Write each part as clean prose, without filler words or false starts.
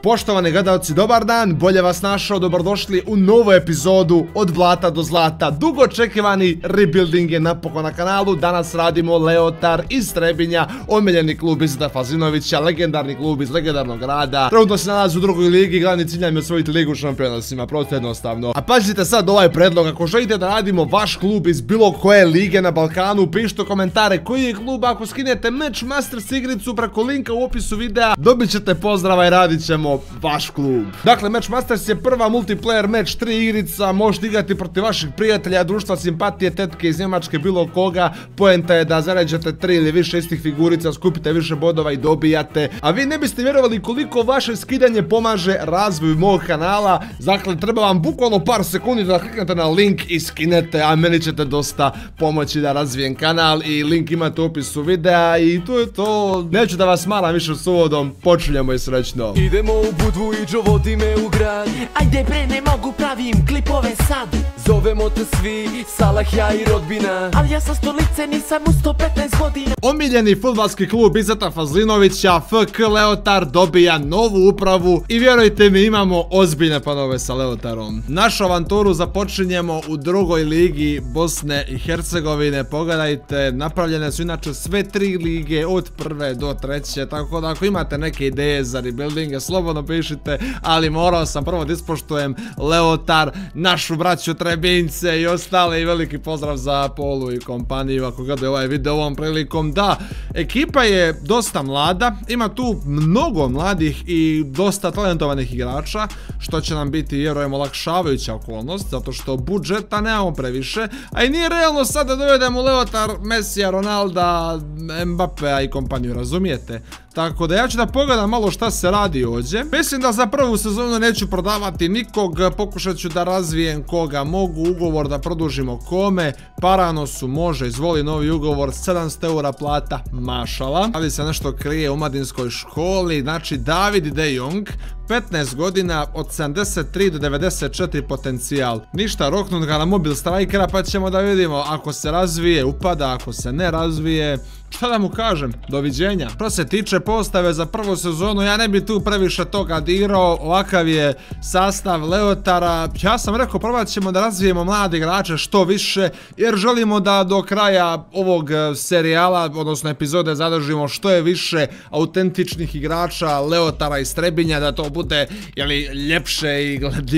Poštovani gledalci, dobar dan, bolje vas našao, dobrodošli u novu epizodu Od blata do zlata. Dugo očekivani rebuilding je napokon na kanalu, danas radimo Leotar iz Trebinja, omiljeni klub Izeta Fazinovića, legendarni klub iz legendarnog grada. Trenutno se nalazi u drugoj ligi, glavni cilj nam je osvojiti ligu šampiona, svima prosto jednostavno. A pazite sad ovaj predlog, ako želite da radimo vaš klub iz bilo koje lige na Balkanu, pišite komentare koji je klub, ako skinete Match Masters igricu preko linka u opisu videa, dobit ćete pozdrava i radit ćemo vaš klub. Dakle, Match Masters je prva multiplayer match, 3 igrica, možete igrati protiv vaših prijatelja, društva, simpatije, tetke iz Njemačke, bilo koga. Poenta je da zaređete 3 ili više istih figurica, skupite više bodova i dobijate. A vi ne biste vjerovali koliko vaše skidanje pomaže razvoju mog kanala. Dakle, treba vam bukvalno par sekundi da kliknete na link i skinete, a meni ćete dosta pomoći da razvijem kanal i link imate u opisu videa i to je to. Neću da vas maram više s uvodom, počinjemo i srećno. Idemo u Budvu i Džo vodi me u grad. Ajde bre, ne mogu, pravim klipove sad. Zovemo te svi, Salah, ja i rodbina. Ali ja sa stolice nisam u 115 godina. Omiljeni fudbalski klub Izeta Fazlinovića, FK Leotar, dobija novu upravu i vjerujte mi, imamo ozbiljne planove sa Leotarom. Našu avanturu započinjemo u drugoj ligi Bosne i Hercegovine. Pogledajte, napravljene su inače sve 3 lige od prve do treće, tako da ako imate neke ideje za rebuildinge, slobodno pišite, ali morao sam prvo da ispoštujem Leotar, našu braću Trebinjce i ostale, i veliki pozdrav za Polu i kompaniju ako gledaju ovaj video ovom prilikom. Da, ekipa je dosta mlada, ima tu mnogo mladih i dosta talentovanih igrača, što će nam biti, vjerujem, olakšavajuća okolnost, zato što budžeta nemamo previše, a i nije realno sad da dovedemo Leotar, Messija, Ronalda, Mbappea i kompaniju, razumijete? Tako da ja ću da pogledam malo šta se radi ovdje. Mislim da za prvu sezonu neću prodavati nikog, pokušat ću da razvijem koga mogu, ugovor da produžimo kome. Paranosu može, izvoli novi ugovor, 700 eura plata, mašala. Ali se nešto krije u mladinskoj školi, znači David De Jong, 15 godina, od 73 do 94 potencijal. Ništa, roknut ga na mobil strikera pa ćemo da vidimo, ako se razvije upada, ako se ne razvije, šta da mu kažem, doviđenja. Što se tiče postave za prvu sezonu, ja ne bi tu previše toga dirao, ovakav je sastav Leotara. Ja sam rekao, prvat ćemo da razvijemo mlade igrače što više, jer želimo da do kraja ovog serijala, odnosno epizode, zadržimo što je više autentičnih igrača Leotara iz Trebinja, da to bude, jeli, ljepše i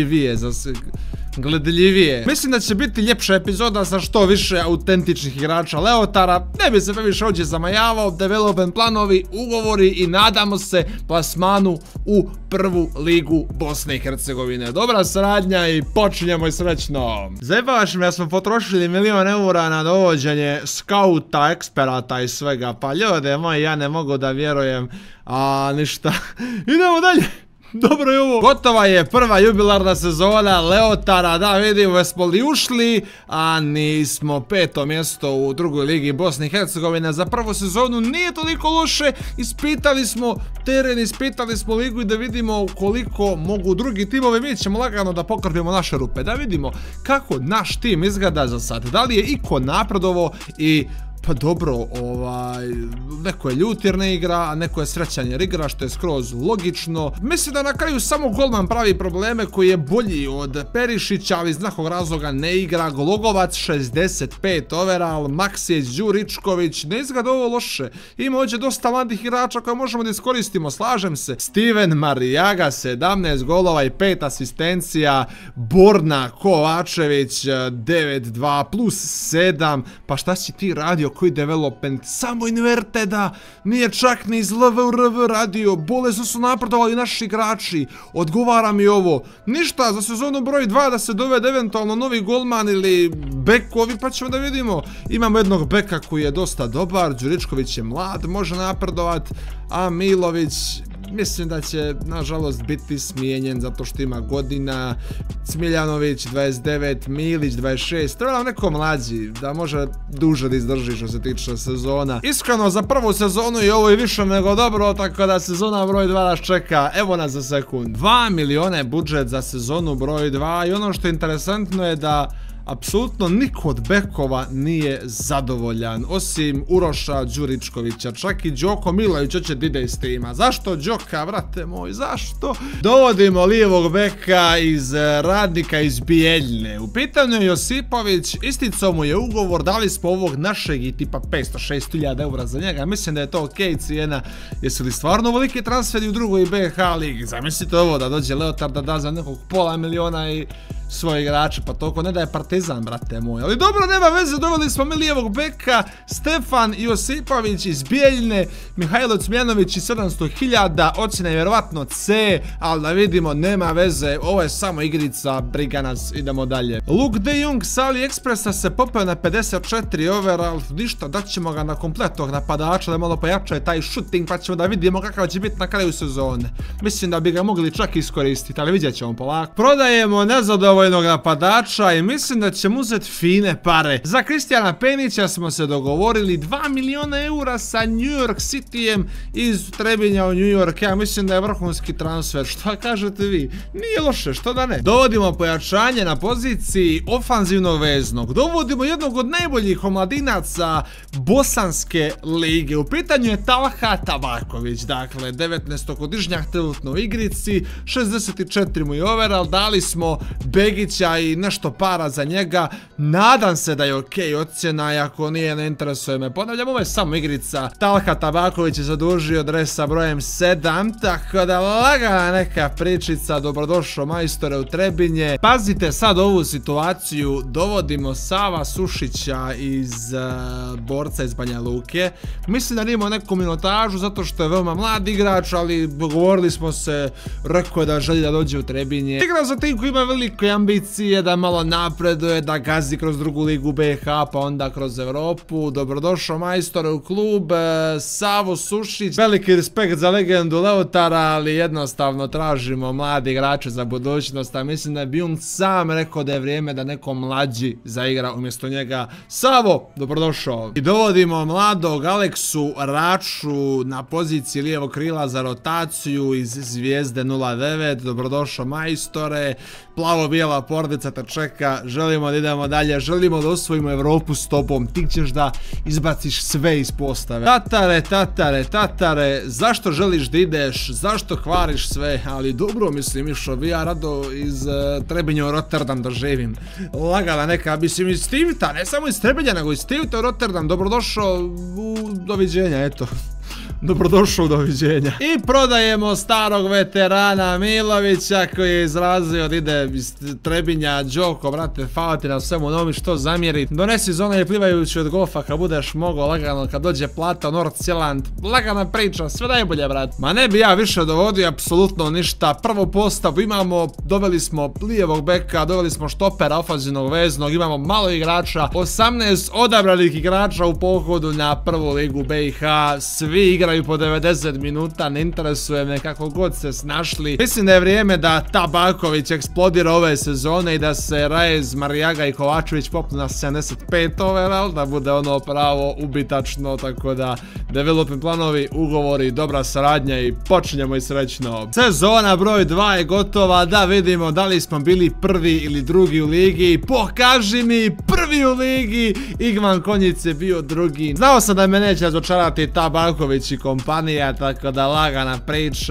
gledljivije. Mislim da će biti ljepša epizoda sa što više autentičnih igrača Leotara. Ne bi se previše ovdje zamajavao, development planovi, ugovori i nadamo se plasmanu u prvu ligu Bosne i Hercegovine. Dobra saradnja i počinjemo i srećno. Zajebavaš me, ja smo potrošili 1.000.000 eura na dovođenje skauta, eksperata i svega. Pa ljude moji, ja ne mogu da vjerujem. A ništa, idemo dalje. Dobro je ovo. Gotova je prva jubilarna sezona Leotara, da vidimo jesmo li ušli, a nismo. 5. mjesto u drugoj ligi Bosne i Hercegovine za prvu sezonu, nije toliko loše. Ispitali smo teren, ispitali smo ligu i da vidimo koliko mogu drugi timovi. Mi ćemo lagano da pokrpimo naše rupe, da vidimo kako naš tim izgleda za sad, da li je iko napredovo i... Pa dobro, neko je ljut jer ne igra, a neko je srećan jer igra, što je skroz logično. Mislim da na kraju samo golman pravi probleme, koji je bolji od Perišića, ali iz nekog razloga ne igra. Glogovac 65 overall, Maksić, Đuričković, ne izgleda ovo loše. Ima ovdje dosta mladih igrača koje možemo da iskoristimo, slažem se. Steven Marijaga, 17 golova i 5 asistencija. Borna Kovačević, 9-2 plus 7. Pa šta si ti radio? Koji development, samo Inverteda, nije čak ni iz LVRV radio, bolesno su napredovali naši igrači, odgovara mi ovo. Ništa, za sezonu broj 2 da se dovede eventualno novi golman ili bekovi, pa ćemo da vidimo. Imamo jednog beka koji je dosta dobar, Đuričković je mlad, može napredovat, a Milović... Mislim da će, nažalost, biti smijenjen zato što ima godina. Smiljanović 29, Milić 26, treba nam neko mlađi da može duže da izdrži što se tiče sezona. Iskreno, za prvu sezonu je ovo i više nego dobro, tako da sezona broj 2 nas čeka, evo nas za sekund. 2 miliona je budžet za sezonu broj 2 i ono što je interesantno je da apsolutno niko od bekova nije zadovoljan, osim Uroša Đuričkovića, čak i Đoko Milović hoće da ide iz tima. Zašto Đoka, brate moj, zašto? Dovodimo lijevog beka iz Radnika iz Bijeljne. U pitanju je Josipović, isticao mu je ugovor, dali smo ovog našeg i tipa 500-600.000 eura za njega, mislim da je to okej cijena. Jesu li stvarno veliki transferi u drugoj BH ligi? Zamislite ovo, da dođe Leotar da da za nekog pola miliona i svoje igrače, pa toliko ne da je Partizan, brate moj. Ali dobro, nema veze, doveli smo mi lijevog beka, Stefan Josipović iz Bijeljne, Mihajlo Cmjanović i 700.000, ocjena je vjerovatno C, ali da vidimo, nema veze, ovo je samo igrica, briga nas, idemo dalje. Luke de Jong sa AliExpressa se popeo na 54 overall, ništa, daćemo ga na kompletnog napadača, da malo pojačaje taj shooting, pa ćemo da vidimo kakav će biti na kraju sezone. Mislim da bi ga mogli čak iskoristiti, ali vidjet ćemo polako. Prodajemo nezadovoljnog napadača i mislim da ćemo uzeti fine pare. Za Kristijana Penića smo se dogovorili 2 miliona eura sa New York Cityjem iz Trebinja u New York. Ja mislim da je vrhunski transfer. Šta kažete vi? Nije loše, što da ne? Dovodimo pojačanje na poziciji ofanzivnog veznog. Dovodimo jednog od najboljih omladinaca Bosanske lige. U pitanju je Talha Tabaković. Dakle, 19-godišnjak trenutno u igrici, 64 mu je overall, dali smo Begića i nešto para za njega. Nadam se da je okej ocjena, i ako nije, ne interesuje me. Ponavljam, ovo je samo igrica. Talha Tabaković je zadužio dres sa brojem 7, tako da lagana neka pričica. Dobrodošao majstore u Trebinje. Pazite sad ovu situaciju, dovodimo Sava Sušića iz Borca iz Banja Luke. Mislim da nima neku minutažu zato što je veoma mlad igrač, ali dogovorili smo se, rekao je da želi da dođe u Trebinje. Igra za tim koji ima velike ambicije, da malo napreduje, da gazi kroz drugu ligu BH, pa onda kroz Evropu. Dobrodošao majstore u klub, Savo Sušić. Veliki respekt za legendu Leotara, ali jednostavno tražimo mlade igrače za budućnost, a mislim da bi on sam rekao da je vrijeme da neko mlađi zaigra umjesto njega. Savo, dobrodošao. I dovodimo mladog Aleksu Raču na poziciji lijevog krila za rotaciju iz Zvijezde 09. Dobrodošao majstore. Plavo-bijela porodica te čeka, želimo da idemo dalje, želimo da osvojimo Evropu s tobom, ti ćeš da izbaciš sve iz postave. Tatare, zašto želiš da ideš, zašto hvariš sve, ali dobro mislim išao bi ja rado iz Trebinja u Rotterdam da živim. Lagala neka, mislim iz Stivita, ne samo iz Trebinja, nego iz Stivita u Rotterdam, dobrodošao, doviđenja, eto. Dobrodošao, doviđenja. I prodajemo starog veterana Milovića koji je izrazio da ide iz Trebinja. Đoko, brate, hvala ti na svemu novi, što zamjeri. Donesi zona i plivajući od golfa kad budeš mogao, lagano kad dođe plata, Nordsjælland, lagana priča, sve najbolje, brate. Ma ne bi ja više dovodio apsolutno ništa. Prvo postavu imamo, doveli smo lijevog beka, doveli smo štopera ofanzivnog veznog, imamo malo igrača, 18 odabranih igrača u pohodu na prvu ligu BiH, svi igraju po 90 minuta, ne interesuje me kako god se snašli. Mislim da je vrijeme da Tabaković eksplodira ove sezone i da se Reyes, Marijaga i Kovačević popnu na 75 overall, da bude ono pravo ubitačno, tako da development planovi, ugovori, dobra saradnja i počinjemo i srećno. Sezona broj 2 je gotova, da vidimo da li smo bili prvi ili drugi u ligi. Pokaži mi, prvi u ligi, Igman Konjic je bio drugi. Znao sam da me neće razočarati Tabaković i kompanija, tako da lagana priča,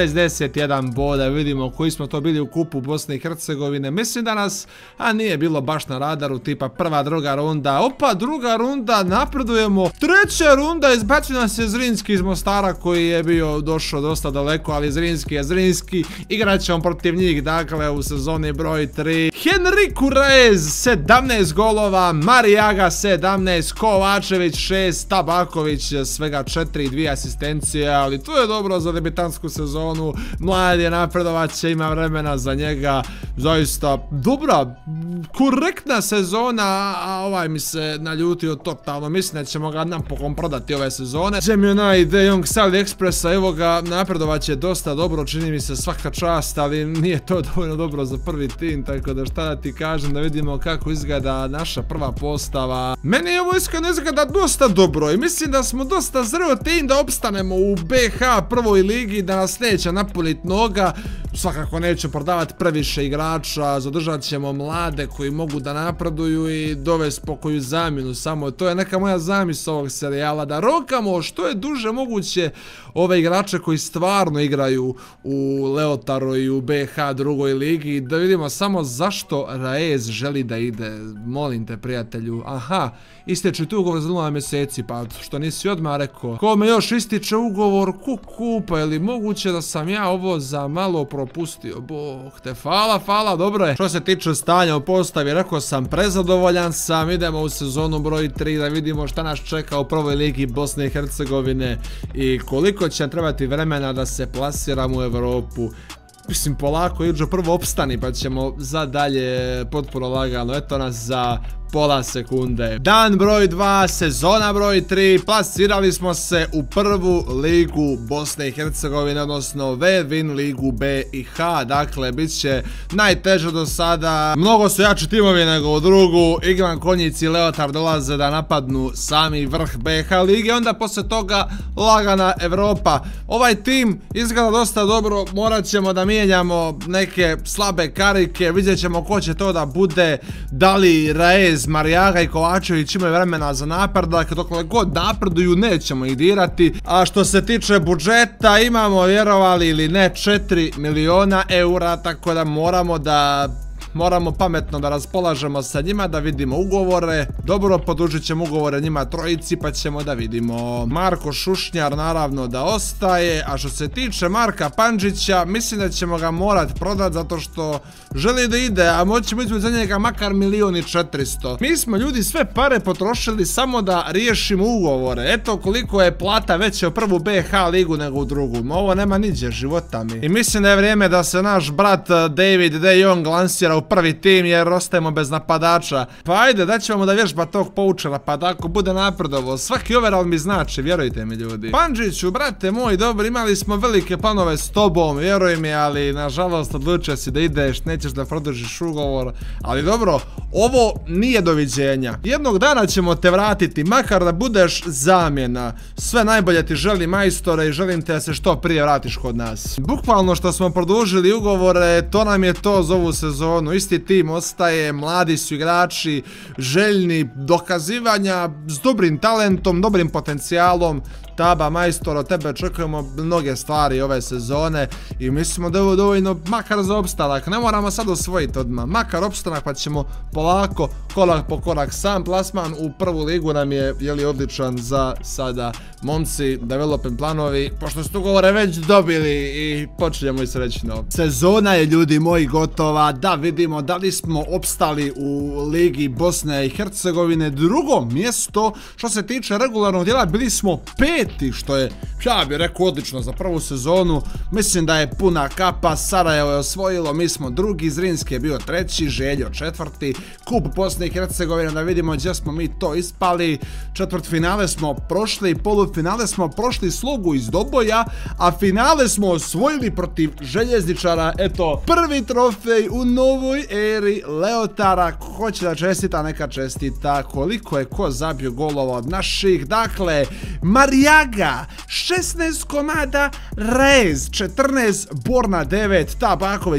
61 boda, vidimo koji smo to bili u kupu Bosne i Hercegovine. Mislim da nas, a nije bilo baš na radaru, tipa prva, druga runda, opa, druga runda, napredujemo, treća runda, izbacio nas je Zrinski iz Mostara koji je bio došao dosta daleko, ali Zrinski je Zrinski, igrat ćemo protiv njih, dakle, u sezoni broj 3. Henriku Reyes, 17 golova, Marijaga 17, Kovačević 6, Tabaković svega 4 i 2 asistencije, ali to je dobro za debitansku sezonu, mlad je, napredovat će, ima vremena za njega, zaista dobra, korektna sezona, a ovaj mi se naljutio totalno, mislim da ćemo ga napokon prodati ove sezone. Gemini de Jong sa AliExpressa, evo ga, napredovat će dosta dobro, čini mi se, svaka čast, ali nije to dovoljno dobro za prvi tim, tako da šta da ti kažem, da vidimo kako izgleda naša prva postava. Meni ovo iskreno izgleda dosta dobro i mislim da smo dosta zreo tim da opstanemo u BH prvoj ligi, da nas neće napuniti noga. svakako nećemo prodavati previše igrača, zadržat ćemo mlade koji mogu da napreduju i dovesti pokoju zamjenu. Samo to je neka moja zamisao ovog serijala, da rokamo što je duže moguće ove igrače koji stvarno igraju u Leotaru i u BH drugoj ligi, da vidimo samo zašto Raez želi da ide. Molim te, prijatelju. Aha, isteče tu ugovor za 0 mjeseci, pa što nisi odmah rekao. Ko me još ističe ugovor, pa je li moguće da sam ja ovo za malo propustio? Bog te, hvala, dobro je. Što se tiče stanja u postavi, rekao sam, prezadovoljan sam. Idemo u sezonu broj 3 da vidimo šta nas čeka u prvoj ligi Bosne i Hercegovine i koliko će trebati vremena da se plasiramo u Evropu. Mislim, polako iđu prvo opstani pa ćemo za dalje potpuno lagano. Eto nas za pola sekunde. Dan broj 2, sezona broj 3, plasirali smo se u prvu ligu Bosne i Hercegovine, odnosno Win ligu B i H, dakle bit će najteže do sada, mnogo su jači timovi nego u drugu, Igman Konjici i Leotar dolaze da napadnu sami vrh BH lige, onda posle toga lagana Evropa. Ovaj tim izgleda dosta dobro, morat ćemo da mijenjamo neke slabe karike, vidjet ćemo ko će to da bude, da li Raez, Marijaga i Kovačević imaju vremena za napredak, dokle god napreduju nećemo ih dirati. A što se tiče budžeta, imamo, vjerovali ili ne, 4 miliona eura, tako da moramo pametno da raspolažemo sa njima, da vidimo ugovore. Dobro, podužit ćemo ugovore njima trojici pa ćemo da vidimo. Marko Šušnjar naravno da ostaje, a što se tiče Marka Pandžića, mislim da ćemo ga morat prodat zato što želi da ide, a moćemo izvući za njega makar 1.400.000. Mi smo ljudi sve pare potrošili samo da riješimo ugovore. Eto koliko je plata veća u prvu BH ligu nego u drugu. Ovo nema niđe života mi. I mislim da je vrijeme da se naš brat David De Jong lansira u prvi tim jer ostajemo bez napadača. Pa ajde, daćemo da vježba tog poučera, pa da ako bude napredovo, svaki overall mi znači, vjerujte mi ljudi. Pandžiću, brate moj, dobro, imali smo velike planove s tobom, vjeruj mi, ali nažalost odlučio si da ideš, nećeš da produžiš ugovor, ali dobro, ovo nije doviđenja. Jednog dana ćemo te vratiti, makar da budeš zamjena. Sve najbolje ti želim, majstore, i želim te da se što prije vratiš kod nas. Bukvalno što smo produžili ugovore, to nam je to za ovu sezonu. Isti tim ostaje, mladi su igrači, željni dokazivanja, s dobrim talentom, dobrim potencijalom. Taba, majstor, od tebe očekujemo mnoge stvari ove sezone i mislimo da je ovo dovoljno makar za opstanak. Ne moramo sad osvojiti odmah, makar opstanak, pa ćemo polako, korak po korak. Sam plasman u prvu ligu nam je odličan za sada. Momci, development planovi, pošto ste ugovore već dobili i počinjemo i srećno. Sezona je, ljudi moji, gotova, da vidimo da li smo opstali u ligi Bosne i Hercegovine. Drugo mjesto, što se tiče regularnog dijela, bili smo 5. što je, ja bih rekao, odlično za prvu sezonu. Mislim da je puna kapa, Sarajevo je osvojilo, mi smo drugi, Zrinski je bio 3, Željo 4, Kup Bosne i Hercegovine, da vidimo gdje smo mi to ispali. Četvrtfinale smo prošli, polufinale smo prošli Slogu iz Doboja, a finale smo osvojili protiv Željezničara. Eto, prvi trofej u novoj eri Leotara. Ko hoće da čestita, neka čestita. Koliko je ko zabio golova od naših? Dakle, Marijaga 16 komada, Raez 14, Borna 9, Tabaković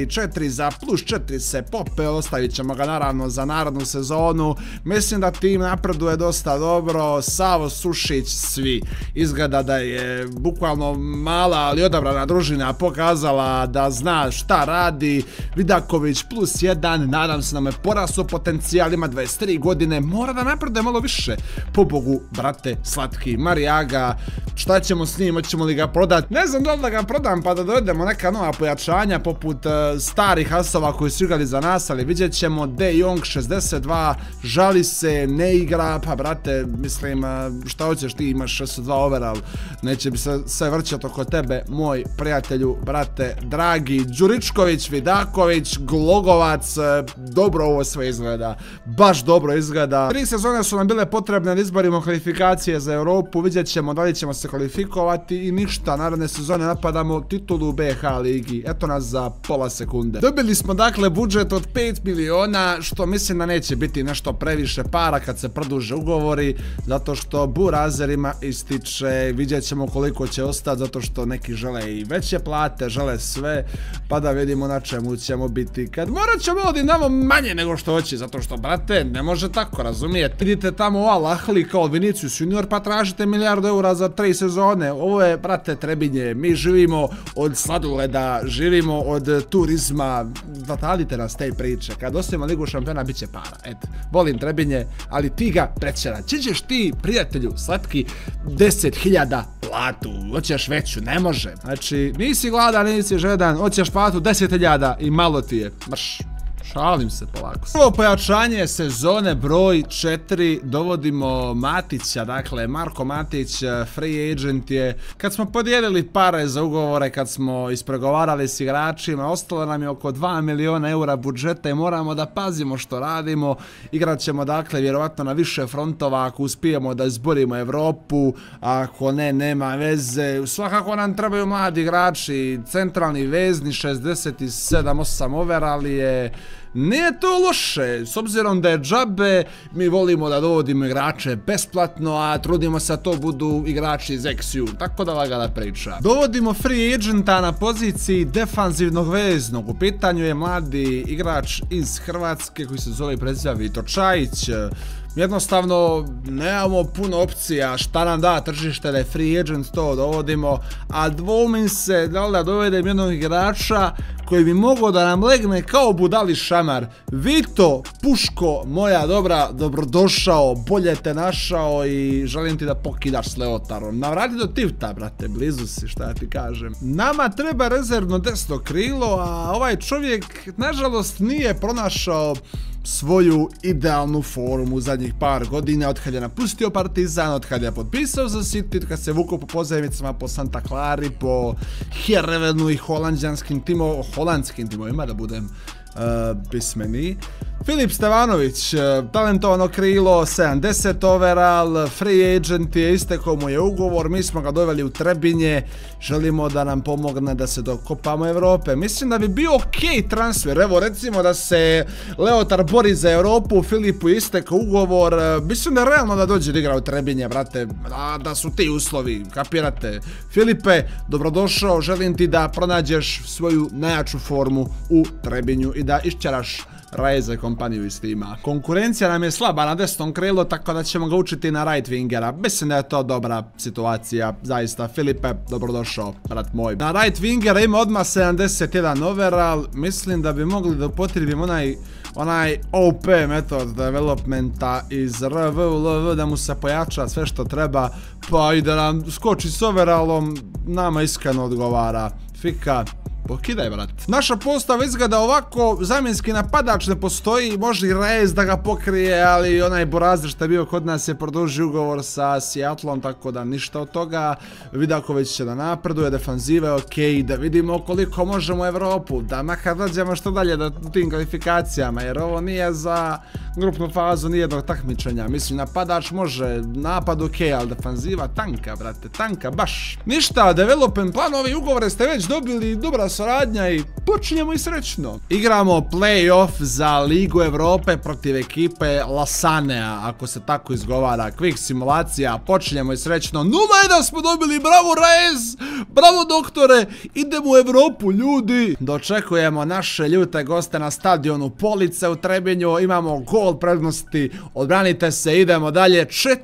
4 za plus 4 se popeo, ostavit ćemo ga naravno za narodnu sezonu. Mislim da tim napreduje dosta dobro, Savo, Sušić, svi. Izgleda da je bukvalno mala ali odabrana družina pokazala da zna šta radi. Vidaković plus 1, nadam se da me porasao potencijal, ima 23 godine, mora da napreduje malo više. Pobogu, brate, slatki. Marijaga, šta ćemo s njim, hoćemo li ga prodati? Ne znam da li da ga prodam pa da dovedemo neka nova pojačanja poput starih asova koji su igrali za nas, ali vidjet ćemo. De Jong 62, žali se, ne igra, pa brate, mislim, šta hoćeš, ti imaš 62 overall, neće bi se sve vrćati oko tebe, moj prijatelju, brate, dragi. Đuričković, Vidaković, Glogovac, dobro ovo sve izgleda, baš dobro izgleda. 3 sezone su nam bile potrebne da izborimo kvalifikacije za Europu, vidjet ćemo da li ćemo se kvalificirati kvalifikovati i ništa, naredne sezone napadamo titulu BH ligi, eto nas za pola sekunde. Dobili smo dakle budžet od 5 miliona, što mislim da neće biti nešto previše para kad se produže ugovori, zato što burazerima ističe, vidjet ćemo koliko će ostati, zato što neki žele i veće plate, žele sve, pa da vidimo na čemu ćemo biti. Kad morat ćemo ovdje namo manje nego što hoće, zato što, brate, ne može tako, razumijete? Vidite tamo ova Lahli kao Vinicius Junior, pa tražite milijardu eura za 3 sezone. Ovo je, brate, Trebinje, mi živimo od sladoleda, živimo od turizma, zatalite nas te priče. Kad osvojimo Ligu šampiona, bit će para, eto. Volim Trebinje, ali ti ga prećera. Čećeš ti, prijatelju, slatki, 10.000 platu, hoćeš veću, ne može. Znači, nisi gladan, nisi žedan, hoćeš platu 10.000 i malo ti je. Marš. Šalim se polako. Prvo pojačanje sezone broj 4, dovodimo Matića, dakle Marko Matić, free agent je. Kad smo podijelili pare za ugovore, kad smo ispregovarali s igračima, ostalo nam je oko 2 miliona eura budžeta i moramo da pazimo što radimo. Igrat ćemo dakle vjerovatno na više frontova ako uspijemo da izborimo Evropu, ako ne, nema veze. Svakako nam trebaju mladi igrači, centralni vezni, 67-8 overall je. Nije to loše, s obzirom da je džabe, mi volimo da dovodimo igrače besplatno, a trudimo se da to budu igrači iz XU, tako da lagana priča. Dovodimo free agenta na poziciji defanzivnog veznog, u pitanju je mladi igrač iz Hrvatske koji se zove i preziva Vito Čajić. Jednostavno, nemamo puno opcija šta nam da tržište da je free agent, to dovodimo, a dvoumim se da li da dovedem jednog igrača koji bi mogao da nam legne kao budali šamar. Vito, puško, moja dobra, dobrodošao, bolje te našao i želim ti da pokidaš s Leotarom. Navrati do Tivta, brate, blizu si, šta ja ti kažem. Nama treba rezervno desno krilo, a ovaj čovjek, nažalost, nije pronašao svoju idealnu formu u zadnjih par godina, od kad je napustio Partizan, od kad je potpisao za City, kad se vukao po pozajmicama, po Santa Clari, po Herevenu i holandskim timovima, da budem pismeni. Filip Stevanović, talentovano krilo, 70 overall, free agent je, istekao mu je ugovor, mi smo ga doveli u Trebinje, želimo da nam pomogne da se dokopamo Evrope. Mislim da bi bio ok transfer, evo recimo da se Leotar bori za Evropu, Filipu je istekao ugovor, mislim da je realno da dođe da igra u Trebinje, brate, da su ti uslovi, kapirate. Filipe, dobrodošao, želim ti da pronađeš svoju najjaču formu u Trebinju i da išćeraš Raeza i kompaniju iz tima. Konkurencija nam je slaba na desnom krilu, tako da ćemo ga učiti na right wingera. Mislim da je to dobra situacija, zaista. Filipe, dobrodošao, brat moj. Na right wingera ima odmah 71 overall, mislim da bi mogli da upotrebimo onaj OP metod developmenta iz RV u LV, da mu se pojača sve što treba, pa i da nam skoči s overallom, nama iskreno odgovara. Fika, pokidaj, brat. Naša postava izgleda ovako, zamjenski napadač ne postoji, može i Rez da ga pokrije, ali onaj Borazer što je bio kod nas je produžio ugovor sa Seattlom, tako da ništa od toga. Vidaković će da napreduje, defanzive ok, da vidimo koliko možemo u Evropu, da makar dođemo što dalje u tim kvalifikacijama, jer ovo nije za grupnu fazu nijednog takmičenja. Mislim, napadač može, napad ok, ali defanziva tanka, brate, tanka baš. Ništa, development planovi, ugovore ste već dobili, dobra saradnja i počinjemo i srećno. Igramo play-off za Ligu Evrope protiv ekipe Lasanea, ako se tako izgovara, quick simulacija, počinjemo i srećno. 0-1 smo dobili, bravo Rez, bravo doktore, idemo u Evropu, ljudi. Dočekujemo naše ljute goste na stadionu Police u Trebinju, imamo gol prednosti, odbranite se, idemo dalje,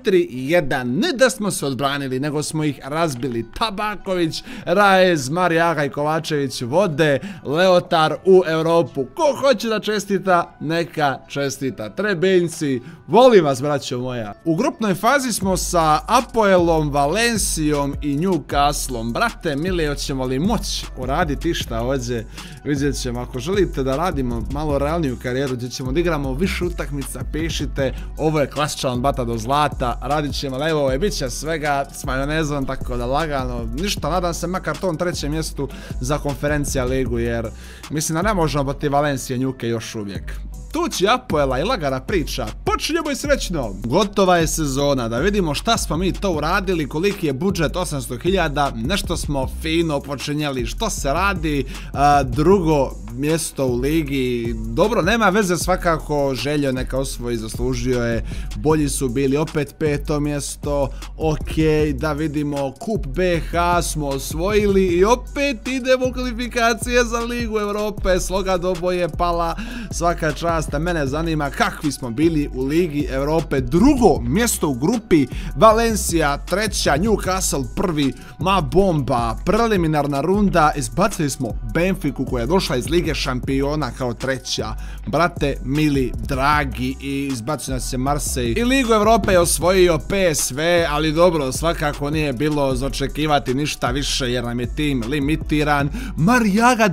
4-1, ne da smo se odbranili, nego smo ih razbili. Tabaković, Raez, Marijaga i Kovačević vode Leotar u Evropu. Ko hoće da čestita, neka čestita. Trebinjci, volim vas, braćo moja. U grupnoj fazi smo sa Apoelom, Valencijom i Newcastlom. Brate, mili, hoćemo li moći uraditi išta ovdje? Vidjet ćemo, ako želite da radimo malo realniju karijeru, gdje ćemo da igramo više utakmica, pišite, ovo je klasičan bata do zlata, radit ćemo live-ove, bit će svega s majonezom, tako da lagano, ništa, nadam se makar tom trećem mjestu za konferencija ligu, jer mislim da ne možemo protiv Valencije Njuke još uvijek. Tući Apoela i lagana priča, počinjemo i srećno. Gotova je sezona, da vidimo šta smo mi to uradili, koliki je budžet 800.000, nešto smo fino počinjali, što se radi, drugo mjesto u ligi, dobro, nema veze, svakako Željo neka osvoji, zaslužio je, bolji su bili, opet 5. mjesto, ok, da vidimo, kup BH smo osvojili i opet idemo u kvalifikacije za Ligu Evrope, sloga doboje pala, svaka čast, a mene zanima kakvi smo bili u Ligi Evrope, drugo mjesto u grupi, Valencia 3, Newcastle 1, ma bomba, preliminarna runda, izbacili smo Benfiku koja je došla iz Lige šampiona kao 3, brate mili, dragi, i izbacio nas se Marseille. I Ligu Evrope je osvojio PSV, ali dobro, svakako nije bilo za očekivati ništa više jer nam je tim limitiran. Marijaga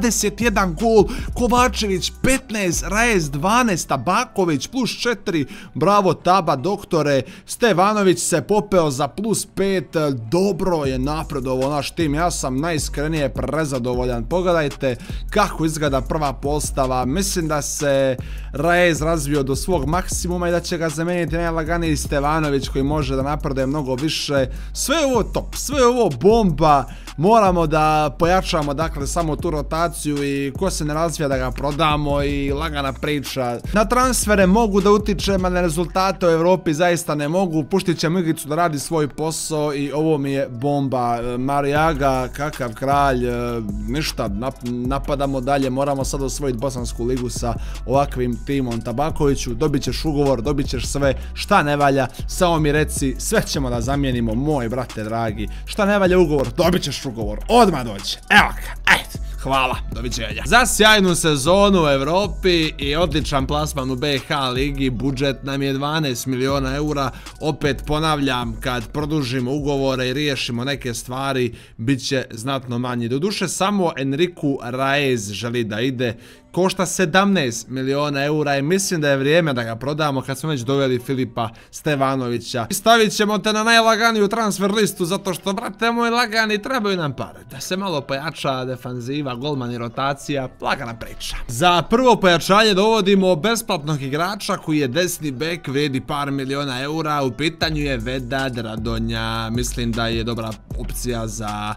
21 gol, Kovačević 15, Raez 12, Tabaković plus 4, bravo Taba doktore, Stevanović se popeo za plus 5, dobro je napredovao naš tim, ja sam najiskrenije prezadovoljan, pogledajte kako izgleda prva postava, mislim da se Raez razvio do svog maksimuma i da će ga zameniti najlaganiji Stevanović koji može da napreduje mnogo više, sve je ovo top, sve je ovo bomba, moramo da pojačamo dakle samo tu rotaciju i ko se ne razvija da ga prodamo i lagana priča. Na transfere mogu da utičem, a na rezultate u Evropi zaista ne mogu, puštit ćemo igricu da radi svoj posao i ovo mi je bomba. Marijaga, kakav kralj, ništa, napadamo dalje, moramo sad osvojiti Bosansku ligu sa ovakvim timom. Tabakoviću, dobit ćeš ugovor, dobit ćeš sve, šta ne valja, samo mi reci, sve ćemo da zamijenimo, moj brate dragi, šta ne valja ugovor, dobit ćeš ugovor, odmah dođe, evo ga, ajde. Hvala, doviđenja. Za sjajnu sezonu u Evropi i odličan plasman u BH ligi, budžet nam je 12 miliona eura, opet ponavljam, kad produžimo ugovore i riješimo neke stvari, bit će znatno manji. Doduše, samo Enriku Raez želi da ide, košta 17 miliona eura i mislim da je vrijeme da ga prodamo kad smo već doveli Filipa Stevanovića. I stavit ćemo te na najlaganiju transfer listu zato što, brate moj, lagani, trebaju nam pare. Da se malo pojača defanziva, golman i rotacija, lagana priča. Za prvo pojačanje dovodimo besplatnog igrača koji je desni bek, vrijedi par miliona eura, u pitanju je Vedad Radonja, mislim da je dobra opcija za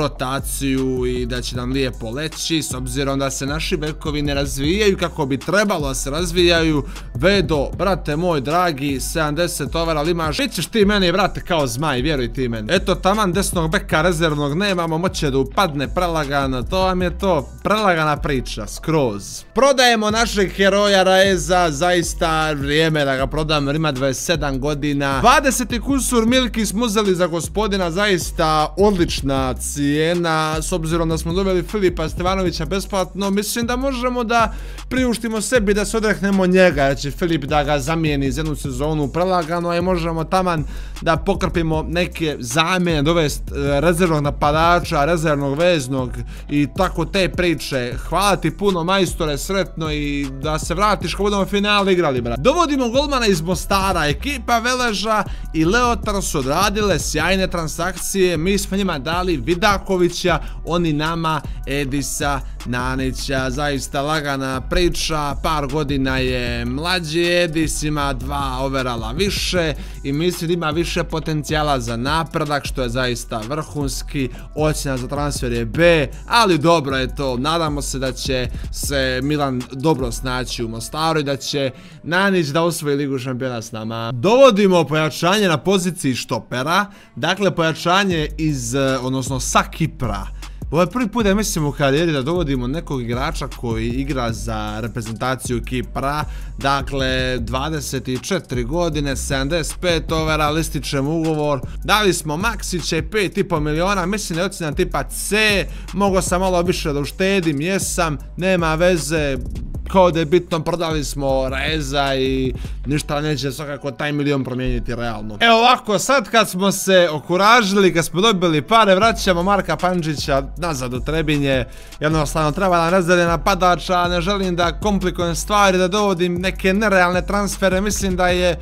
rotaciju i da će nam lijepo leći s obzirom da se naši bekovi ne razvijaju kako bi trebalo da se razvijaju. Vedo, brate moj dragi, 70 overa, ali imaš, bit ćeš ti meni, brate, kao zmaj, vjeruj ti meni. Eto, taman desnog beka rezervnog nemamo, moće da upadne prelagano, to vam je to, prelagana priča, skroz. Prodajemo našeg heroja Raeza, zaista vrijeme da ga prodam, jer ima 27 godina. 20 kusur milki smo uzeli za gospodina, zaista odlična cijena, s obzirom da smo dobili Filipa Stevanovića besplatno, mislim da možemo da priuštimo sebi da se odrehnemo njega, jer će Filip da ga zamijeni za jednu sezonu prelagano i možemo taman da pokrpimo neke zamjene, dovest rezervnog napadača, rezervnog veznog i tako te priče. Hvala ti puno majstore, sretno i da se vratiš kad budemo finale igrali, brat. Dovodimo golmana iz Mostara, ekipa Veleža i Leotar su odradile sjajne transakcije, mi smo njima dali Vidakovića, oni nama Edisa Nanića, zaista lagana priča, par godina je mlađi Edis, ima 2 overala više i mislim ima više potencijala za napredak, što je zaista vrhunski, ocjena za transfer je B, ali dobro je to, nadamo se da će se Milan dobro snaći u Mostaru i da će Nanić da osvoji Ligu šampiona s nama. Dovodimo pojačanje na poziciji štopera, dakle pojačanje iz, odnosno sa Kipra. Ovo je prvi put da mislim u karijeri da dovodimo nekog igrača koji igra za reprezentaciju Kipra, dakle 24 godine, 75 overa, lističem ugovor, dali smo Maksića i 5,5 miliona, mislim da je ocjena tipa C, mogo sam malo više da uštedim, jesam, nema veze, kao da je bitno, prodali smo Raeza i ništa neće svakako taj milion promijeniti realno. Evo ovako, sad kad smo se okuražili, kad smo dobili pare, vraćamo Marka Pandžića nazad u Trebinje, jednostavno treba nam rezervni napadača, ne želim da komplikujem stvari, da dovodim neke nerealne transfere, mislim da je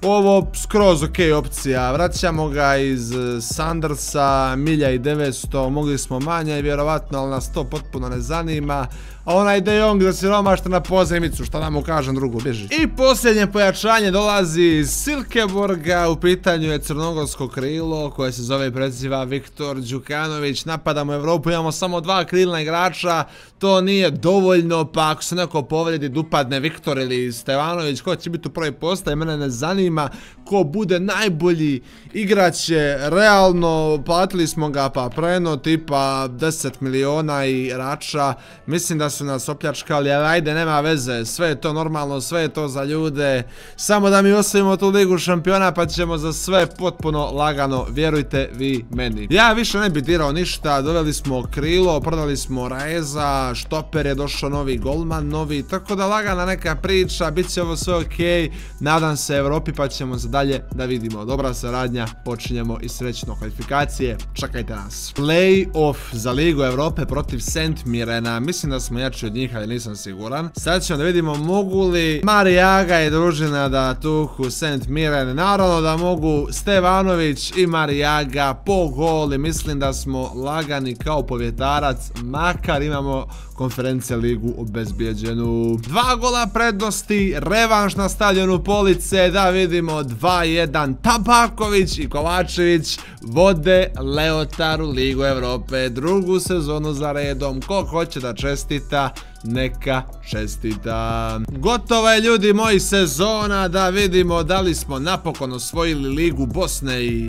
ovo skroz ok opcija. Vraćamo ga iz Sandersa, 1900, mogli smo manje vjerovatno, ali nas to potpuno ne zanima. A onaj De Jong za siromašta na pozajmicu, šta nam mu kažem drugo, bježi. I posljednje pojačanje dolazi iz Silkeborga, u pitanju je crnogorsko krilo koje se zove i preziva Viktor Đukanović. Napadamo Evropu, imamo samo 2 krilna igrača, to nije dovoljno, pa ako se neko povredi da upadne Viktor ili Stevanović, ko će biti u prvoj postaji, mene ne zanima. Ko bude najbolji igrač je realno, platili smo ga pa preno, tipa 10 miliona igrača, mislim da su nas opljačkali, ali ajde, nema veze, sve je to normalno, sve je to za ljude, samo da mi osvojimo tu ligu šampiona pa ćemo za sve potpuno lagano, vjerujte vi meni. Ja više ne bi dirao ništa, doveli smo krilo, prodali smo Reza, štoper je došao novi golman, novi, tako da lagana neka priča, bit će ovo sve ok, nadam se Evropi pa ćemo se dalje da vidimo. Dobra saradnja, počinjemo i srećno kvalifikacije, čekajte nas. Play-off za Ligu Evrope protiv St. Mirrena, mislim da smo jači od njih, ali nisam siguran. Sad ćemo da vidimo mogu li Marijaga i družina da tuku St. Mirren, naravno da mogu Stevanović i Marijaga po goli, mislim da smo lagani kao povjetarac, makar imamo konferencija ligu obezbijeđenu. 2 gola prednosti, revanš na stadionu Police, da vidimo 2-1, Tabaković i Kovačević vode Leotaru Ligu Evrope, drugu sezonu za redom, ko hoće da čestita, neka čestita. Gotova je, ljudi moji, sezona, da vidimo da li smo napokon osvojili Ligu Bosne i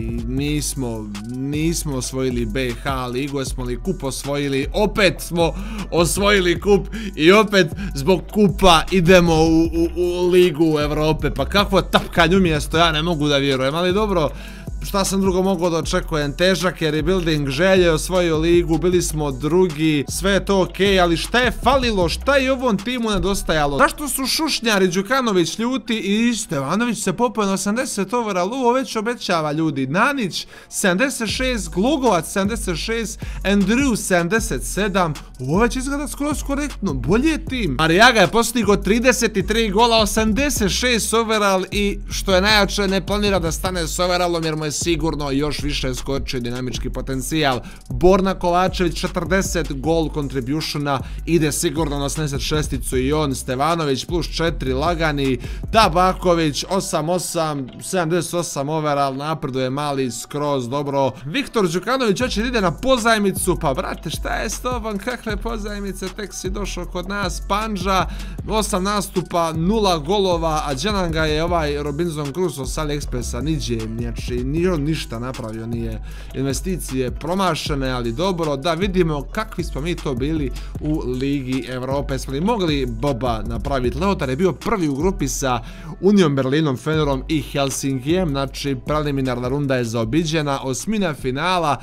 nismo osvojili BiH ligu, jesmo li kup osvojili, opet smo osvojili kup i opet zbog kupa idemo u Ligu Evrope, pa kakvo tapkanje umjesto, ja ne mogu da vjerujem, ali dobro. Šta sam drugo mogao da očekujem, težak je rebuilding, Želje osvojio ligu, bili smo drugi, sve je to ok, ali šta je falilo, šta je ovom timu nedostajalo? Zašto su Šušnjari, Đukanović ljuti i Stevanović se popeo na 80 overall, ovo već obećava, ljudi. Nanić 76, Glogovac 76, Andrew 77, ovo već izgleda skroz korektno, bolji je tim. Marijaga je postigao 33 gola, 86 overall i što je najjače ne planira da stane s overallom jer mu je sigurno još više skočio dinamički potencijal. Borna Kovačević 40 gol contributiona, ide sigurno na 86-icu i on. Stevanović plus 4 lagani, Tabaković 8-8, 78 overall, napreduje mali skroz dobro. Viktor Đukanović hoće da ide na pozajmicu, pa brate šta je s tobom, kakve pozajmice, tek si došao kod nas, Panža 8 nastupa, 0 golova, a dželan ga je ovaj Robinson Crusoe s AliExpressa, niđe, znači nije on ništa napravio, nije, investicije promašene, ali dobro, da vidimo kakvi smo mi to bili u Ligi Evrope, smo li mogli Boba napraviti. Leotar je bio prvi u grupi sa Union Berlinom, Fenerom i Helsinkijem, znači preliminarna runda je zaobiđena, osmina finala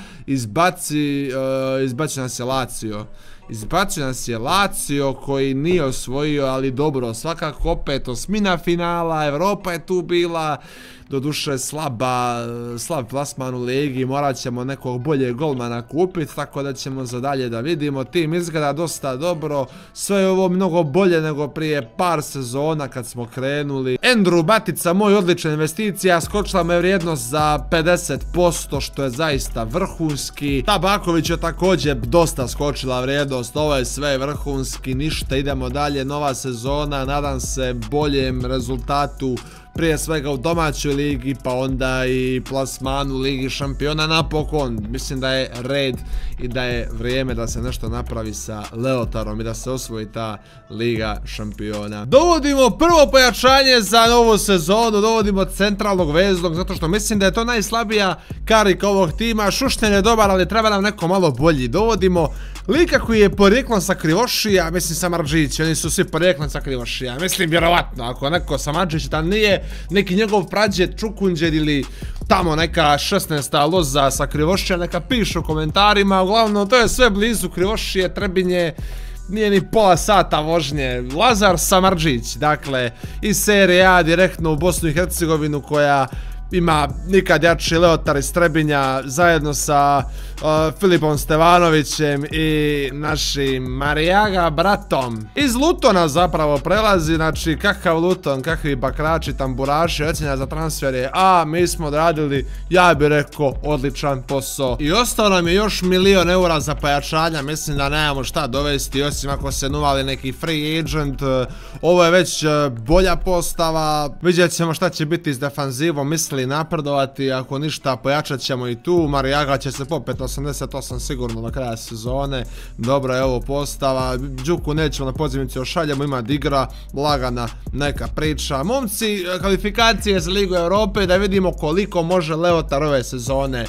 izbacio nas je Lazio. Izbacio nas je Lazio koji nije osvojio, ali dobro, svakako opet osmina finala, Evropa je tu bila, doduše slab plasman u ligi, morat ćemo nekog boljeg golmana kupiti, tako da ćemo za dalje da vidimo. Tim izgleda dosta dobro, sve je ovo mnogo bolje nego prije par sezona kad smo krenuli. Andrew Batica, moj odlična investicija, skočila me vrijednost za 50%, što je zaista vrhunski. Tabaković je također dosta skočila vrijednost, ovo je sve vrhunski, ništa, idemo dalje, nova sezona, nadam se boljem rezultatu, prije svega u domaćoj ligi, pa onda i plasmanu Ligi šampiona napokon. Mislim da je red i da je vrijeme da se nešto napravi sa Leotarom i da se osvoji ta Liga šampiona. Dovodimo prvo pojačanje za novu sezonu, dovodimo centralnog veznog, zato što mislim da je to najslabija karika ovog tima. Šušnjer je dobar, ali treba nam neko malo bolji. Dovodimo lika koji je porijeklom sa Krivošija, mislim Samardžić, oni su svi porijeklom sa Krivošija, mislim vjerovatno, ako neko Samardžić da nije neki njegov prađet Čukunđer ili tamo neka 16. loza sa Krivošija, neka pišu u komentarima, uglavnom to je sve blizu Krivošije, Trebinje, nije ni pola sata vožnje. Lazar Samardžić, dakle, iz Serije A direktno u Bosnu i Hercegovinu koja ima nikad jači Leotar iz Trebinja zajedno sa Filipom Stevanovićem i našim Marijaga bratom. Iz Lutona zapravo prelazi, znači kakav Luton, kakvi bakrači, tamburaši, ocjena za transfere, a mi smo odradili, ja bih rekao, odličan posao. I ostao nam je još 1.000.000 eura za pojačanja, mislim da nemamo šta dovesti, osim ako se nuvali neki free agent. Ovo je već bolja postava, vidjet ćemo šta će biti s defanzivom, misli napredovati, ako ništa pojačat ćemo i tu. Marijaga će se popet 88 sigurno do kraja sezone, dobra je ovo postava, Đuku nećemo na pozivnici ošaljemo, ima da igra, lagana neka priča. Momci, kvalifikacije za Ligu Europe, da vidimo koliko može Leotar ove sezone.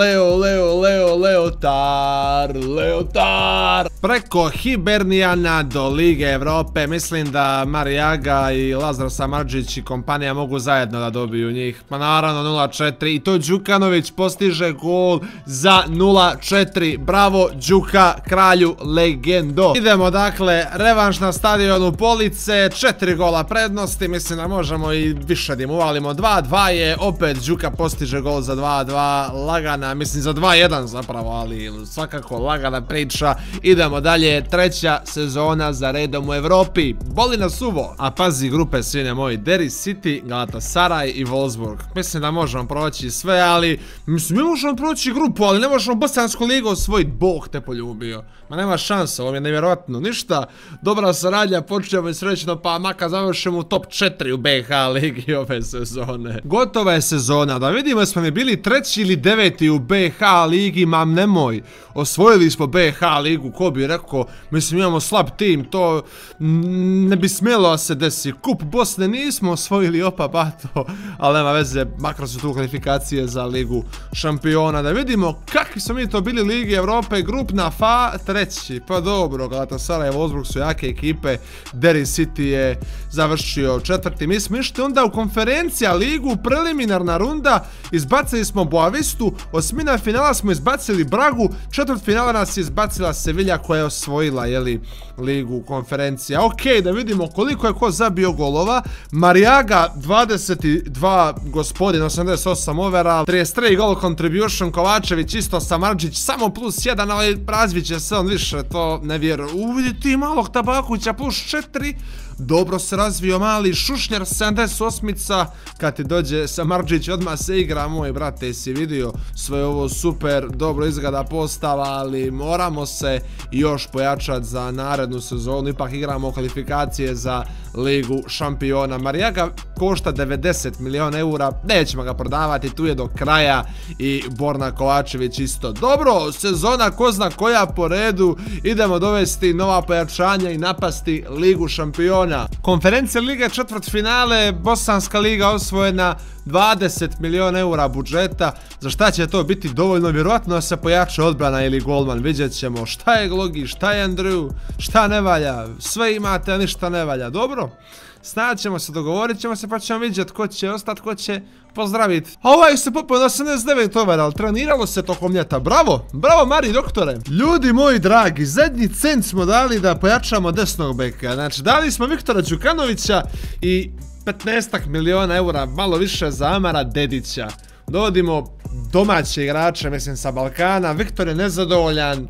Leotar! Preko Hibernijana do Lige Europe, mislim da Marijaga i Lazar Samardžić i kompanija mogu zajedno da dobiju njih. Pa naravno 0-4 i to Đukanović postiže gol za 0-4. Bravo Đuka, kralju, legendo. Idemo dakle, revanš na stadionu Police, 4 gola prednosti, mislim da možemo i više da im uvalimo. 2-2 je, opet Đuka postiže gol za 2-2, lagana, mislim za 2-1 zapravo, ali svakako lagana priča. Idemo dalje, treća sezona za redom u Evropi, boli nas uvo. A pazi grupe, sine moji, Derry City, Galatasaray i Wolfsburg. Mislim da možemo proći sve, ali mislim mi možemo proći grupu, ali ne možemo Bosansku ligu osvojiti, Bog te poljubio. Ma nema šanse, ovo je nevjerojatno, ništa. Dobra saradnja, počnemo i srećno, pa makar završimo u top 4 u BH ligi ove sezone. Gotova je sezona, da vidimo smo mi bili 3. ili 9. u BH ligi, mam nemoj. Osvojili smo BH ligu, ko bi rekao, mislim imamo slab tim, to ne bi smjelo se desi. Kup Bosne nismo osvojili, opa bato, ali nema veze, makar su tu kvalifikacije za Ligu šampiona. Da vidimo kakvi smo mi to bili Ligi Evrope, grupna fa, 3. Pa dobro, Galatasaray i Wolfsburg su jake ekipe, Derry City je završio 4. Mi smo išli onda u konferencija ligu, preliminarna runda, izbacili smo Boavistu, osmina finala smo izbacili Bragu, četvrt finala nas je izbacila Sevilla koja je osvojila, jeli, ligu konferencija. Ok, da vidimo koliko je ko zabio golova. Marijaga 22 gospodin, 88 overall, 33 gol contribution, Kovačević isto, Samardžić samo plus 1, ali razvit će se on više, to ne vjerujem. Uvidi ti malog Tabakuća plus 4. Dobro se razvio mali Šušnjar, 78-ica, kad ti dođe Samardžić odmah se igra, moj brate, si vidio, sve ovo super, dobro izgleda postava, ali moramo se još pojačati za narednu sezonu, ipak igramo kvalifikacije za Ligu šampiona. Marijaga košta 90 milijuna eura, nećemo ga prodavati, tu je do kraja i Borna Kovačević isto. Dobro, sezona ko zna koja po redu, idemo dovesti nova pojačanja i napasti Ligu šampiona. Konferencija lige četvrtfinale, Bosanska liga osvojena, 20 milijuna eura budžeta. Za šta će to biti dovoljno? Vjerojatno da se pojača odbrana ili golman, vidjet ćemo šta je Glogi, šta je Andrew, šta ne valja, sve imate a ništa ne valja. Dobro, snad ćemo se, dogovorit ćemo se, pa ćemo vidjeti ko će ostati, ko će pozdraviti. A ovaj se popao na 89 overall, treniralo se tokom ljeta, bravo, bravo Mari doktore. Ljudi moji dragi, zadnji cent smo dali da pojačamo desnog beka, znači dali smo Viktora Đukanovića i 15 milijuna eura, malo više za Amara Dedića. Dovodimo domaće igrače, mislim sa Balkana, Viktor je nezadovoljan,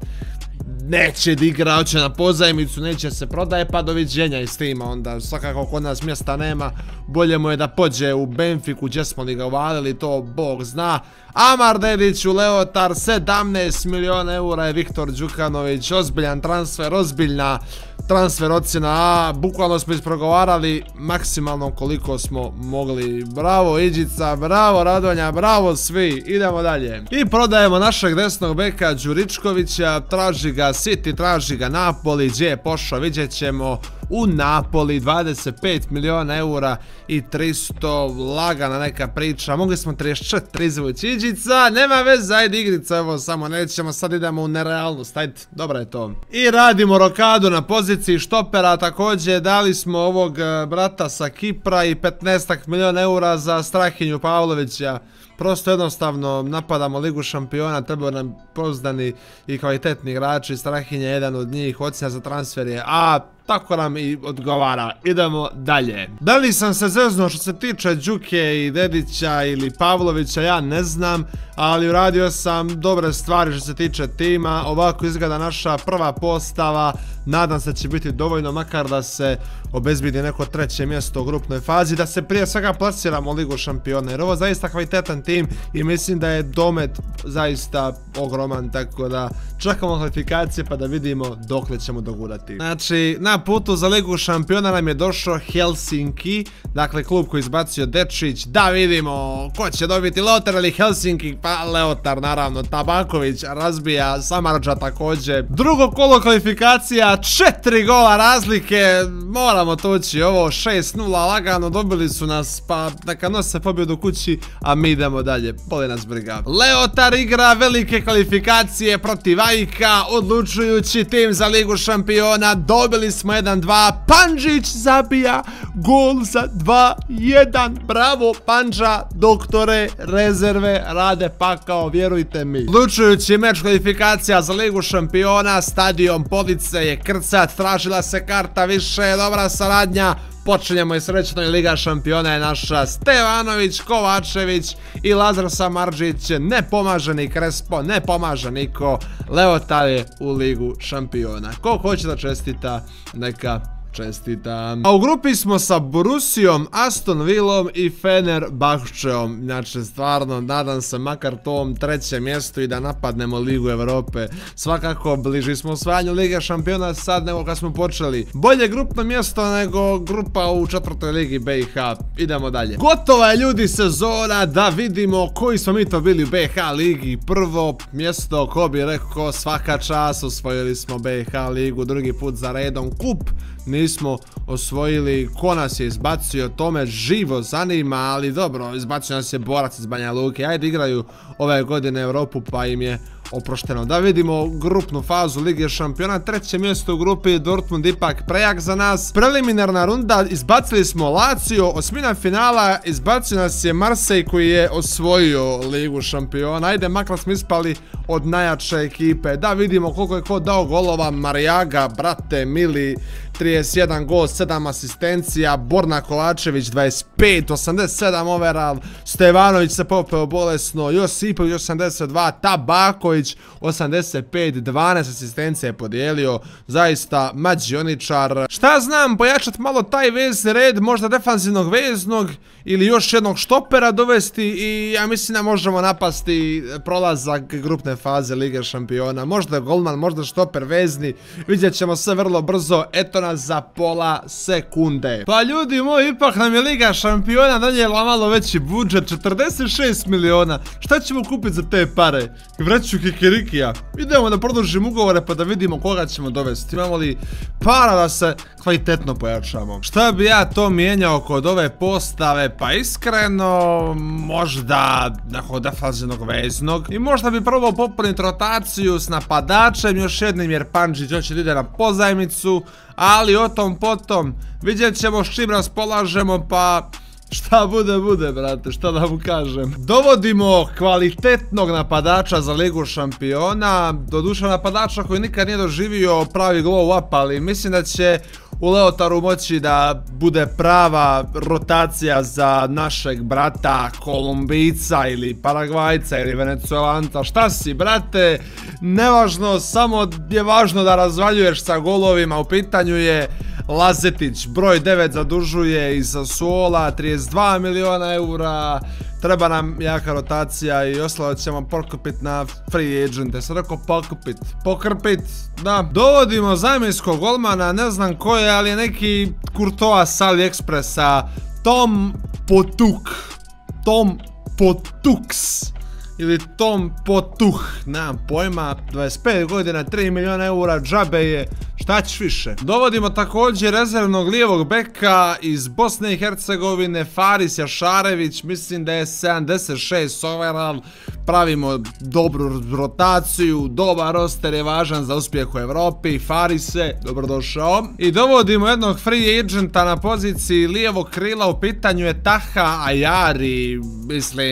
neće da igra, hoće na pozajmicu, neće se prodaje, pa doviđenja iz tima, onda svakako kod nas mjesta nema, bolje mu je da pođe u Benfiku, gdje smo li ga uvalili, to Bog zna. Amar Dedić u Leotar, 17 milijuna eura je Viktor Đukanović, ozbiljan transfer, ozbiljna transfer ocjena A, bukvalno smo isprogovarali maksimalno koliko smo mogli. Bravo Iđica, bravo Radonja, bravo svi, idemo dalje. I prodajemo našeg desnog beka Đuričkovića, traži ga City, traži ga Napoli, gdje je pošao, vidjet ćemo. U Napoli 25 milijuna eura i 300, lagana neka priča, mogli smo 34 izvući. Iđica, nema veze, ajde igrica, evo samo nećemo, sad idemo u nerealnost, ajde, dobro je to. I radimo rokadu na poziciji štopera, također dali smo ovog brata sa Kipra i 15 milijuna eura za Strahinju Pavlovića. prosto jednostavno napadamo Ligu šampiona, treba nam pouzdani i kvalitetni igrači, Strahinja je jedan od njih, ocjena za transfer je A, tako nam i odgovara. Idemo dalje. Da li sam se zeznuo što se tiče Đuke i Dedića ili Pavlovića, ja ne znam, ali uradio sam dobre stvari što se tiče tima. Ovako izgleda naša prva postava, nadam se da će biti dovoljno makar da se obezbedi neko treće mjesto u grupnoj fazi, da se prije svega plasiramo u Ligu šampiona, jer ovo je zaista kvalitetan tim i mislim da je domet zaista ogroman, tako da čekamo kvalifikacije pa da vidimo dokle ćemo dogurati. Znači, na putu za Ligu šampiona nam je došao Helsinki, dakle klub koji izbacio Dečić, da vidimo ko će dobiti, Leotar ili Helsinki, pa Leotar naravno, Tabaković razbija, Samardža također. Drugo kolo kvalifikacija, 4 gola razlike, moramo tući ovo 6-0 lagano, dobili su nas pa neka nose pobjedu kući, a mi idemo dalje, boli nas briga. Leotar igra velike kvalifikacije protiv Ajka, odlučujući tim za Ligu šampiona, dobili smo 1-2, Pandžić zabija gol za 2-1, bravo Pandža, doktore, rezerve rade pakao, vjerujte mi. Odlučujući meč kvalifikacija za Ligu šampiona, stadion Police je krcat, tražila se karta više, dobra saradnja, počinjemo i srećno i Liga šampiona je naša. Stevanović, Kovačević i Lazar Samardžić, ne pomaže ni Krespo, ne pomaže niko, Leotar je u Ligu šampiona. Ko hoće da čestita, neka čestita. A u grupi smo sa Borussijom, Aston Villom i Fenerbahčeom. Znači stvarno nadam se makar tom trećem mjestu i da napadnemo Ligu Evrope. Svakako bliži smo osvajanju Lige šampiona sad nego kad smo počeli. Bolje grupno mjesto nego grupa u 4. ligi BiH. Idemo dalje. Gotova je ljudi sezona, da vidimo koji smo mi to bili u BiH ligi. Prvo mjesto, ko bi rekao, svaka čast, osvojili smo BiH ligu drugi put za redom. Kup nismo osvojili, ko nas je izbacio, to me živo zanima, ali dobro, izbacio nas je Borac iz Banja Luke, ajde igraju ove godine Europu pa im je oprošteno. Da vidimo grupnu fazu Lige šampiona, treće mjesto u grupi, Dortmund ipak prejak za nas. Preliminarna runda, izbacili smo Lazio, osmina finala, izbacio nas je Marseille koji je osvojio Ligu šampiona. Ajde, makar smo ispali od najjače ekipe. Da vidimo koliko je ko dao golova, Marijaga, brate, mili, 31 gol, 7 asistencija, Borna Kovačević 25, 87 overall, Stevanović se popeo bolesno, Josipović 82, Tabaković 85, 12 asistencija je podijelio, zaista mađioničar. Šta znam, pojačat malo taj vezni red, možda defanzivnog veznog ili još jednog štopera dovesti i ja mislim da možemo napasti prolazak grupne faze Lige šampiona. Možda golman, možda štoper vezni, vidjet ćemo sve vrlo brzo, eto nas za pola sekunde. Pa ljudi moji, ipak nam je Liga šampiona donijela malo veći budžet, 46 miliona. Šta ćemo kupiti za te pare? Vraću Kikirikija. Idemo da produžimo ugovore pa da vidimo koga ćemo dovesti. Imamo li para da se kvalitetno pojačamo? Šta bi ja to mijenjao kod ove postave? Pa iskreno, možda nekog defanzivnog veznog. I možda bi probao popuniti rotaciju s napadačem još jednim jer Pandžić hoće da ide na pozajmicu. Ali o tom potom vidjet ćemo s čim raspolažemo pa šta bude bude brate, šta da mu kažem. Dovodimo kvalitetnog napadača za Ligu šampiona, doduše napadača koji nikad nije doživio pravi glow up, ali mislim da će u Leotaru moći da bude prava rotacija za našeg brata Kolumbijca ili Paragvajca ili Venecuelanca. Šta si brate, nevažno, samo je važno da razvaljuješ sa golovima. U pitanju je Lazetić, broj 9 zadužuje iz Sassuola, 32 miliona eura. Treba nam jaka rotacija i ostalo ćemo pokupit na free agente. Sad rekao pokrpit, da. Dovodimo zamjenskog golmana, ne znam ko je, ali je neki Courtois s AliExpressa, Tom Potux ili Tom Potuh, nemam pojma, 25 godina, 3 miliona eura, džabe je, šta ćeš više. Dovodimo također rezervnog lijevog beka iz Bosne i Hercegovine, Faris Jašarević, mislim da je 76 overall, pravimo dobru rotaciju, dobar roster je važan za uspjeh u Evropi, Farise, dobrodošao. I dovodimo jednog free agenta na poziciji lijevog krila, u pitanju je Taha Ajari, mislim,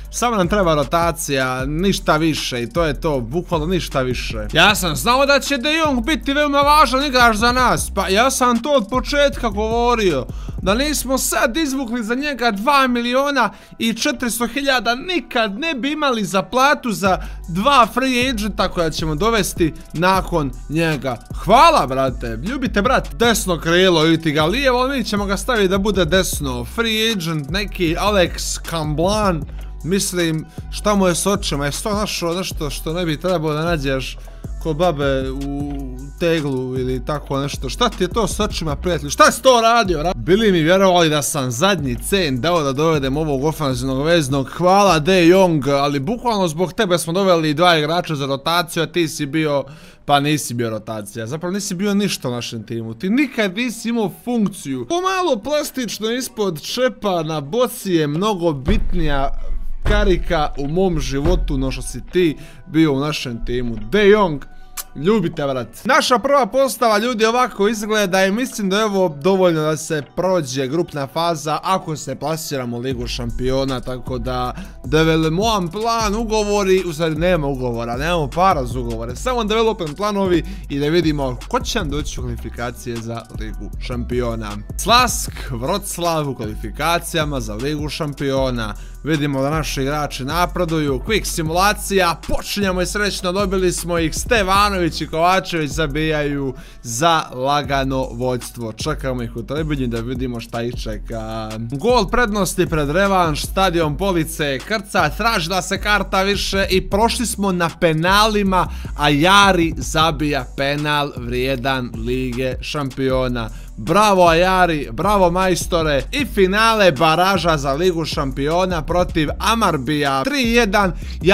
samo nam treba rotacija, ništa više i to je to, bukvalno ništa više. Ja sam znao da će De Jong biti veoma važan igrač za nas, pa ja sam to od početka govorio. Da nismo sad izvukli za njega 2 miliona i 400 hiljada, nikad ne bi imali za platu za 2 free agenta koja ćemo dovesti nakon njega. Hvala, brate, ljubite, brat, desno krilo, idite ga lijevo, mi ćemo ga staviti da bude desno. Free agent, neki Alex Kamblan, mislim, šta mu je s očima, je to našao nešto što ne bi trebalo da nađeš kod babe u teglu ili tako nešto. Šta ti je to s očima, prijatelju? Šta si to radio? Bili mi vjerovali da sam zadnji cent dao da dovedem ovog ofanzivnog veznog. Hvala De Jong, ali bukvalno zbog tebe smo doveli 2 igrača za rotaciju, a ti si bio, pa nisi bio rotacija. Zapravo nisi bio ništa u našem timu. Ti nikad nisi imao funkciju. Pomalo plastično ispod čepa na boci je mnogo bitnija karika u mom životu no što si ti bio u našem timu. De Jong, ljubite, vrat. Naša prva postava, ljudi, ovako izgleda i mislim da je ovo dovoljno da se prođe grupna faza ako se plasiramo u Ligu šampiona, tako da development plan, ugovori, u stvari nema ugovora, nemamo para za ugovore, samo development planovi i da vidimo ko će nam doći u kvalifikacije za Ligu šampiona. Slask, Wroclaw u kvalifikacijama za Ligu šampiona. Vidimo da naši igrači napreduju, quick simulacija, počinjemo i srećno, dobili smo ih, Stevanović i Kovačević zabijaju za lagano vođstvo. Čekamo ih u Trebinju da vidimo šta ih čeka. Gol prednosti pred revanš, stadion Police krca, tražila se karta više i prošli smo na penalima, a Jari zabija penal vrijedan Lige šampiona. Bravo Ajari, bravo majstore i finale baraža za Ligu šampiona protiv Amarbija 3-1.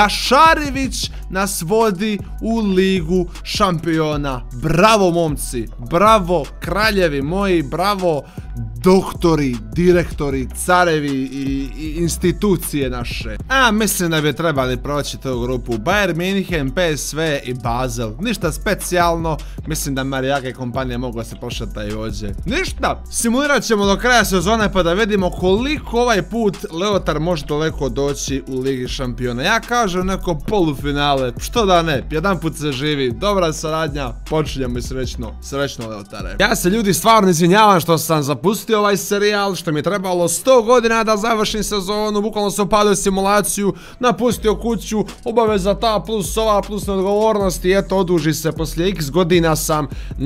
Jašarević nas vodi u Ligu šampiona. Bravo momci, bravo kraljevi moji, bravo doktori, direktori, carevi i institucije naše. A mislim da bi trebali proći tu grupu Bayern München, PSV i Basel. Ništa specijalno, mislim da Marijaga i kompanija mogu se pošetati ovdje. Ništa, simulirat ćemo do kraja sezone pa da vidimo koliko ovaj put Leotar može daleko doći u Ligi šampiona. Ja kažem neko polufinale, što da ne, jedan put se živi, dobra saradnja, počinjemo i srećno Leotare. Ja se, ljudi, stvarno izvinjavam što sam zapustio ovaj serijal, što mi je trebalo 100 godina da završim sezonu, bukvalno sam upadio simulaciju, napustio kuću, obaveza ta plus ova plus neodgovornost i eto oduži se, poslije x godina sam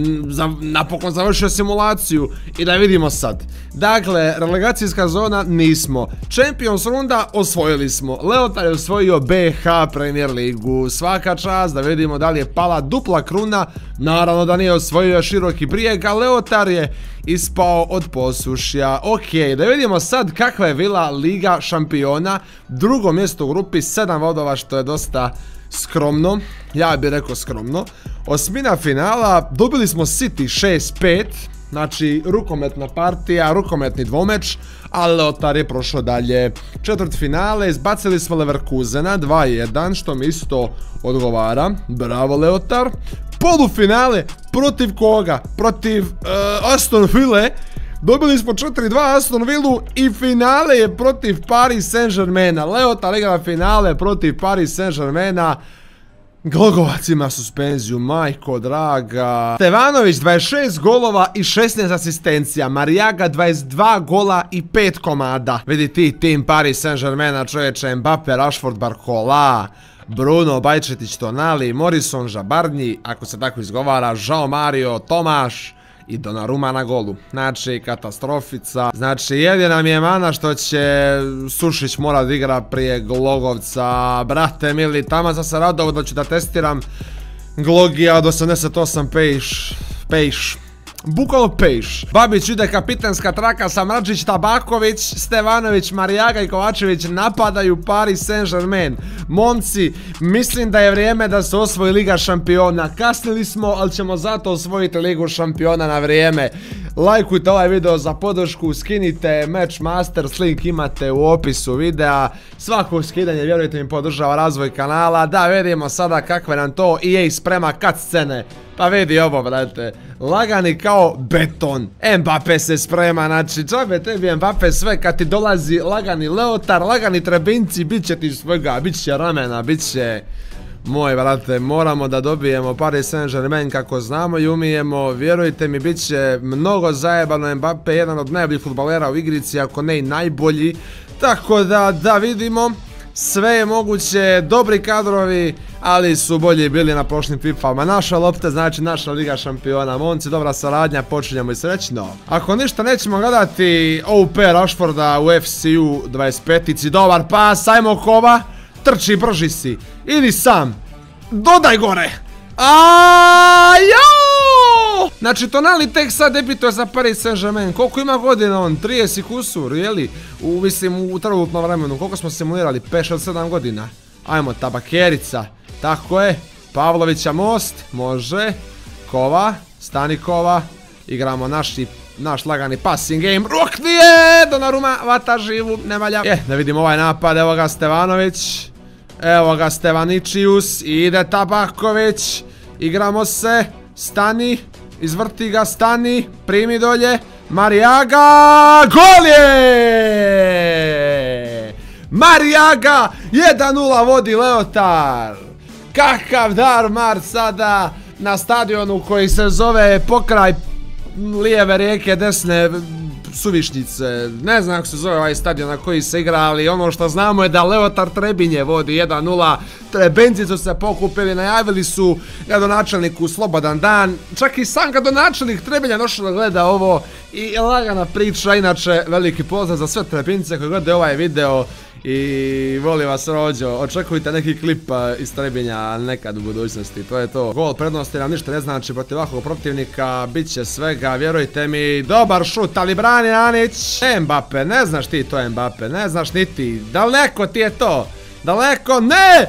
napokon završio simulaciju i da vidimo sad. Dakle, relegacijska zona nismo, Champions runda osvojili smo, Leotar je osvojio BH Premier ligu, svaka čast, da vidimo da li je pala dupla kruna, naravno da nije osvojio Široki Brijeg, a Leotar je ispao od Posušja. Ok, da vidimo sad kakva je bila Liga šampiona, drugo mjesto u grupi, 7 bodova što je dosta skromno, ja bih rekao skromno. Osmina finala, dobili smo City 6-5, znači rukometna partija, rukometni dvomeč, ali Leotar je prošao dalje. Četvrt finale, izbacili smo Leverkusena 2-1, što mi isto odgovara, bravo Leotar. Polufinale, protiv koga? Protiv Aston Ville. Dobili smo 4-2 Aston Villu i finale je protiv Paris Saint-Germaina. Leotar igra finale protiv Paris Saint-Germaina. Glogovac ima suspenziju, majko draga. Stevanović 26 golova i 16 asistencija. Marijaga 22 gola i 5 komada. Vidi ti tim Paris Saint-Germaina, čovječe, Mbappe, Rashford, Barcola, Bruno, Bajčetić, Tonali, Morrison, Žabarnji, ako se tako izgovara, Žao Mario, Tomaš i Donnarumma na golu. Znači, katastrofica. Znači, jedina mi je mana što će Sušić morat igra prije Glogovca. Brate mili, tamo sam se radovao da ću da testiram Glogija od 88 pejš. Bukvalno pejš. Babić ide kapitenska traka, Samradžić, Tabaković, Stevanović, Marijaga i Kovačević napadaju Paris Saint-Germain. Momci, mislim da je vrijeme da se osvoji Liga šampiona. Kasnili smo, ali ćemo zato osvojiti Ligu šampiona na vrijeme. lajkujte ovaj video za podršku, skinite Match Masters, link imate u opisu videa. Svako skidanje, vjerujte mi, podržava razvoj kanala. Da vidimo sada kakve nam to EA sprema cutscene. Pa vidi ovo, brate, lagani kao beton. Mbappe se sprema, znači džabe tebi Mbappe sve kad ti dolazi lagani Leotar, lagani trebinci, bit će ti svega, bit će ramena, bit će... Moj, brate, moramo da dobijemo Paris Saint-Germain kako znamo i umijemo, vjerujte mi, bit će mnogo zajebano. Mbappe je jedan od najboljih futbalera u igrici, ako ne i najbolji. Tako da vidimo, sve je moguće, dobri kadrovi, ali su bolji bili na prošlim FIFA-ma. Naša lopta, znači naša Liga šampiona. Momci, dobra saradnja, počinjemo i srećno. Ako ništa, nećemo gledati OP Rashforda u FC-u 25-ici. Dobar pas, ajmo Kova. Trči, brži si. Idi sam. Dodaj gore. Ajo! Znači, Tonali tek sad debituje za Paris Saint-Germain. Koliko ima godina on? 30 kusur, jeli? Mislim, u trenutnom vremenu. Koliko smo simulirali? 5-7 godina. Ajmo, tabakerica. Tako je. Pavlovića most. Može. Kova. Stani Kova. Igramo naš lagani passing game. Ruknije! Donnarumma vata živu. Ne valja. Da vidimo ovaj napad. Evo ga Stevanović. Evo ga Stevaničius. Ide Tabaković. Igramo se. Stani. Izvrti ga. Stani. Primi dolje. Marijaga. Gol je! Marijaga. 1-0 vodi Leotar. Kakav dar sada na stadionu koji se zove pokraj lijeve rijeke desne Suvišnjice. Ne znam kako se zove ovaj stadion na koji se igra, ali ono što znamo je da Leotar Trebinje vodi 1-0. Trebenci su se pokupili, najavili su gradonačelniku slobodan dan. Čak i sam gradonačelnik Trebinja došao da gleda ovo i lagana priča. Inače, veliki pozdrav za sve Trebince koji gledaju ovaj video. I volim vas rođo, očekujte neki klip iz Trebinja nekad u budućnosti, to je to. Gol prednosti nam ništa ne znači protiv ovakvog protivnika, bit će svega, vjerujte mi. Dobar šut, ali brani Anić. Mbappe, ne znaš ti to Mbappe, ne znaš ni ti, daleko ti je to. Daleko, ne,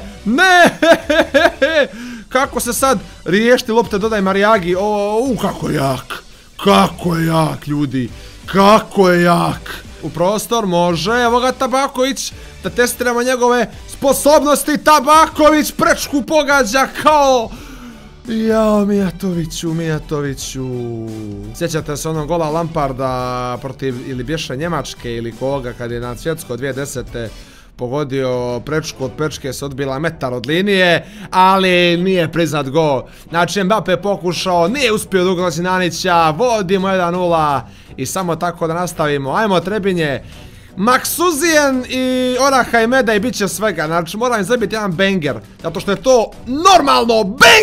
kako se sad riješiti lopte, dodaj Marijagi, kako je jak ljudi, kako je jak. U prostor, može, evo ga Tabaković, da testiramo njegove sposobnosti. Tabaković prečku pogađa kao... Jao, Mijatoviću. Sjećate se onog gola Lamparda protiv ili bješe Njemačke ili koga kad je na svjetsko 2010. pogodio prečku, od prečke se odbila metar od linije, ali nije priznat gol. Znači Mbappe pokušao, nije uspio da ugrozi Nanića, vodimo 1-0 i samo tako da nastavimo. Ajmo Trebinje, Maksuzijen i Oraha i Meda i bit će svega. Znači moram zabiti jedan banger, zato što je to normalno.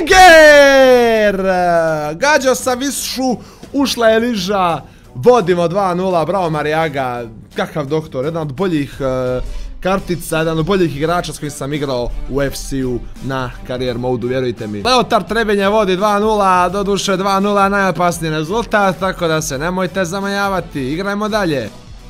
Banger! Gađao sam Višu, ušla je Liža, vodimo 2-0, bravo Marijaga, kakav doktor, jedan od boljih kartica, jedan od boljih igrača s kojim sam igrao u FC-u na karijer modu, vjerujte mi. Leotar Trebinje vodi 2-0, doduše 2-0 najopasniji rezultat, tako da se nemojte zamajavati, igrajmo dalje.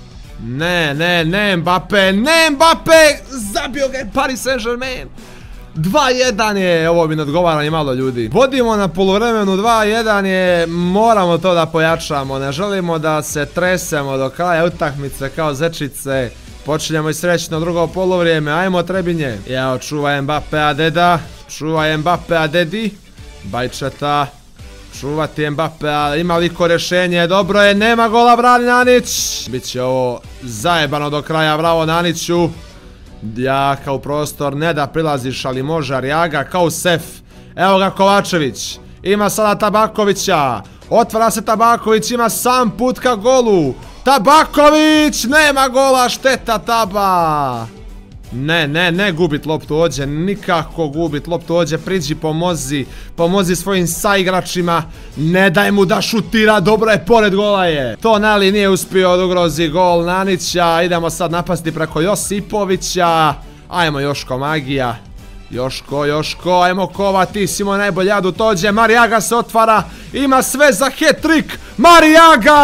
Ne, Mbappe, zabio ga je Paris Saint-Germain. 2-1 je, ovo mi ne odgovara ni malo ljudi. Vodimo na poluvremenu 2-1 je, moramo to da pojačamo, ne želimo da se tresemo do kraja utakmice kao zečice. Počinjemo i srećno drugo polovrijeme, ajmo Trebinje. Jao, čuvaj Mbappea deda, čuvaj Mbappea dedi. Bajčeta, čuvati Mbappea, ima liko rješenje, dobro je, nema gola, brani Nanić. Biće ovo zajebano do kraja, bravo Naniću. Jaka u prostor, ne da prilaziš, ali može Arijaga kao sef. Evo ga Kovačević, ima sada Tabakovića, otvara se Tabaković, ima sam put ka golu. Tabaković, nema gola, šteta Taba. Ne gubit loptu ođe, nikako gubit loptu ođe, priđi pomozi svojim saigračima, ne daj mu da šutira, dobro je, pored gola je. Tonali nije uspio da ugrozi gol Nanića, idemo sad napasti preko Josipovića, ajmo Joško magija. Joško, ajmo Kova, ti si moj najbolji adut, ođe, Marijaga se otvara, ima sve za hat-trick, Marijaga!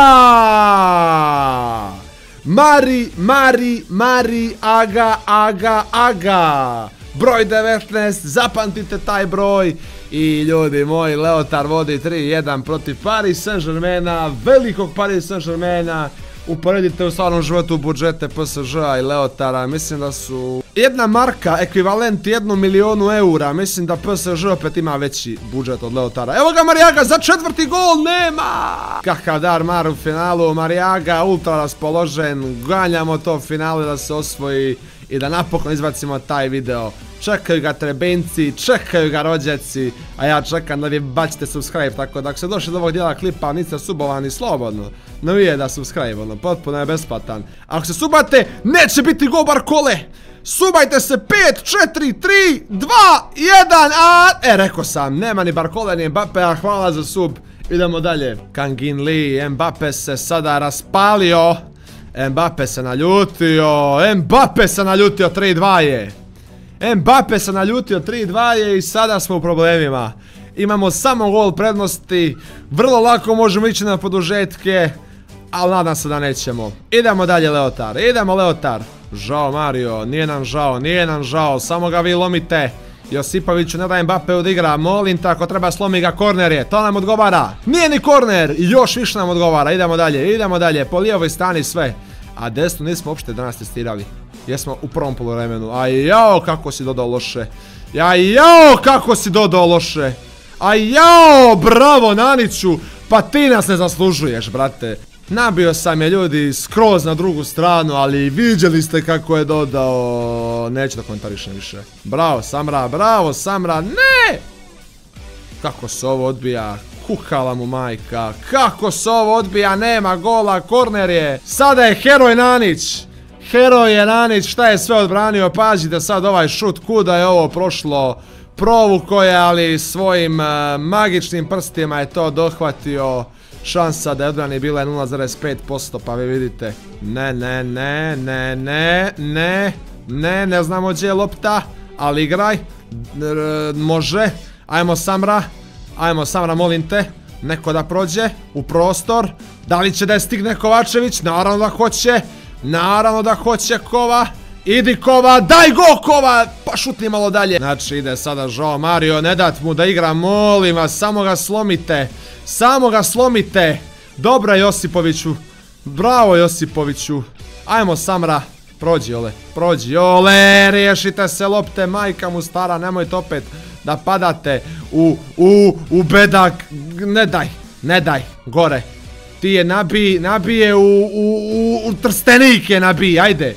Aga, broj 19, zapamtite taj broj I ljudi moji, Leotar vodi 3-1 protiv Paris Saint-Germaina, velikog Paris Saint-Germaina. Uporedite u stvarnom životu budžete PSG-a i Leotara, mislim da su jedna marka, ekvivalent 1 milionu eura, mislim da PSG opet ima veći budžet od Leotara. Evo ga Marijaga za 4. gol, nema! Kakav dar Mar u finalu, Marijaga ultra raspoložen, ganjamo to finale da se osvoji i da napokon izbacimo taj video. Čekaju ga Trebinci, čekaju ga rođaci, a ja čekam da vi bacite subscribe, tako da ako ste došli do ovog dijela klipa, niste subovani slobodno. No je da subscribe, ono, potpuno je besplatan. Ako se subate, neće biti gol Barkole! Subajte se 5, 4, 3, 2, 1, rekao sam, nema ni Barkole ni Mbappe, a hvala za sub. Idemo dalje. Kangin Lee, Mbappe se sada raspalio. Mbappe se naljutio, 3-2 je. Mbappe se naljutio 3-2 je i sada smo u problemima. Imamo samo gol prednosti, vrlo lako možemo ići na produžetke, ali nadam se da nećemo. Idemo dalje Leotar, idemo Leotar. Žao Mario, nije nam žao, samo ga vi lomite. Josipoviću ne da Mbappe odigra, molim te ako treba slomi ga, korner je, to nam odgovara. Nije ni korner i još više nam odgovara, idemo dalje, po lijevoj strani sve. A desno nismo uopšte danas testirali. Jesmo u prvom poluvremenu. Aj jao kako si dodao loše. Aj jao, bravo Naniću. Pa ti nas ne zaslužuješ, brate. Nabio sam je ljudi skroz na drugu stranu, ali vidjeli ste kako je dodao. Neću da komentarišem više. Bravo Samra, ne! Kako se ovo odbija, kukala mu majka. Kako se ovo odbija, nema gola, korner je. Sada je heroj Nanić. Šta je sve odbranio, pazite sad ovaj šut, kuda je ovo prošlo. Provuko je, ali svojim magičnim prstima je to dohvatio. Šansa da je odbrani bila 0,5%, pa vi vidite. Ne znamo gdje je lopta, ali igraj. Može, ajmo Samra, molim te. Neko da prođe u prostor. Da li će da je stigne Kovačević? Naravno da hoće Kova. Idi Kova, daj go Kova, pa šutni malo dalje. Znači ide sada Joao Mario, ne dat mu da igra, molim vas, samo ga slomite. Dobro Josipoviću, bravo Josipoviću. Ajmo Samra, prođi ole, riješite se lopte, majka mu stara, nemojte opet da padate u bedak. Ne daj, gore. Ti je nabije u Trstenik je nabije, ajde.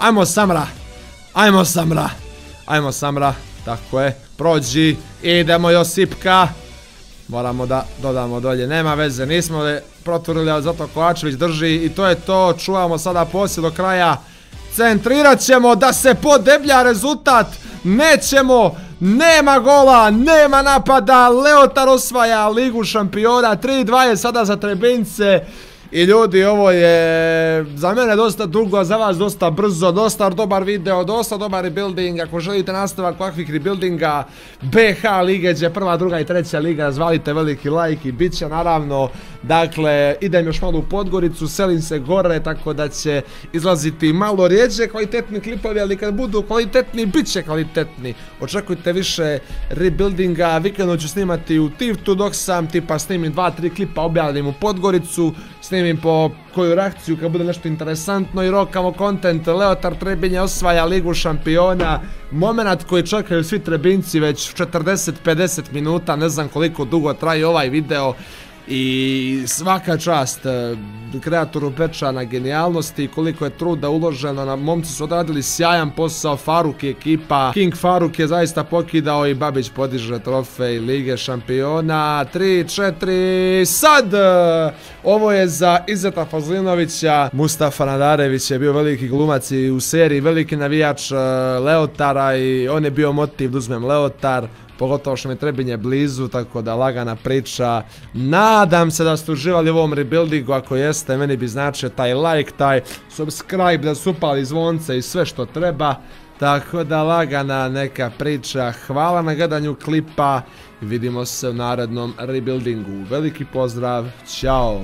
Ajmo Samra, tako je, prođi, idemo Josipka. Moramo da dodamo dolje, nema veze, nismo le proturili, ali zato Kovačević drži i to je to, čuvamo sada posjed do kraja. Centrirat ćemo da se podeblja rezultat, nećemo, nema gola, nema napada, Leotar osvaja Ligu šampiona, 3-2 je sada za Trebince. I ljudi, ovo je za mene dosta dugo, a za vas dosta brzo, dosta dobar video, dosta dobar rebuilding. Ako želite nastavak ovakvih rebuildinga BH lige, gdje prva, druga i treća liga, zvalite veliki like i bit će naravno. Dakle, idem još malo u Podgoricu, selim se gore, tako da će izlaziti malo rijeđe kvalitetni klipovi, ali kad budu kvalitetni, bit će kvalitetni. Očekujte više rebuildinga, vikendom ću snimati u Tivtu, dok sam tipa snimim 2-3 klipa, objavim u Podgoricu, snimim po koju reakciju kad bude nešto interesantno i rokamo content. Leotar Trebinje osvaja Ligu šampiona, moment koji čekaju svi Trebinci već 40-50 minuta, ne znam koliko dugo traje ovaj video. I svaka čast kreatoru Peča na genijalnosti, koliko je truda uloženo, momci su odradili sjajan posao, Faruk i ekipa, King Faruk je zaista pokidao i Babić podiže trofej Lige šampiona, 3-4, sad! Ovo je za Izeta Fazlinovića, Mustafa Nadarević je bio veliki glumac i u seriji veliki navijač Leotara i on je bio motiv da uzmem Leotar. Pogotovo što mi Trebinje blizu, tako da lagana priča. Nadam se da ste uživali u ovom rebuildingu, ako jeste, meni bi značio taj like, taj subscribe, da su upali zvonce i sve što treba. Tako da lagana neka priča, hvala na gledanju klipa i vidimo se u narednom rebuildingu. Veliki pozdrav, ćao!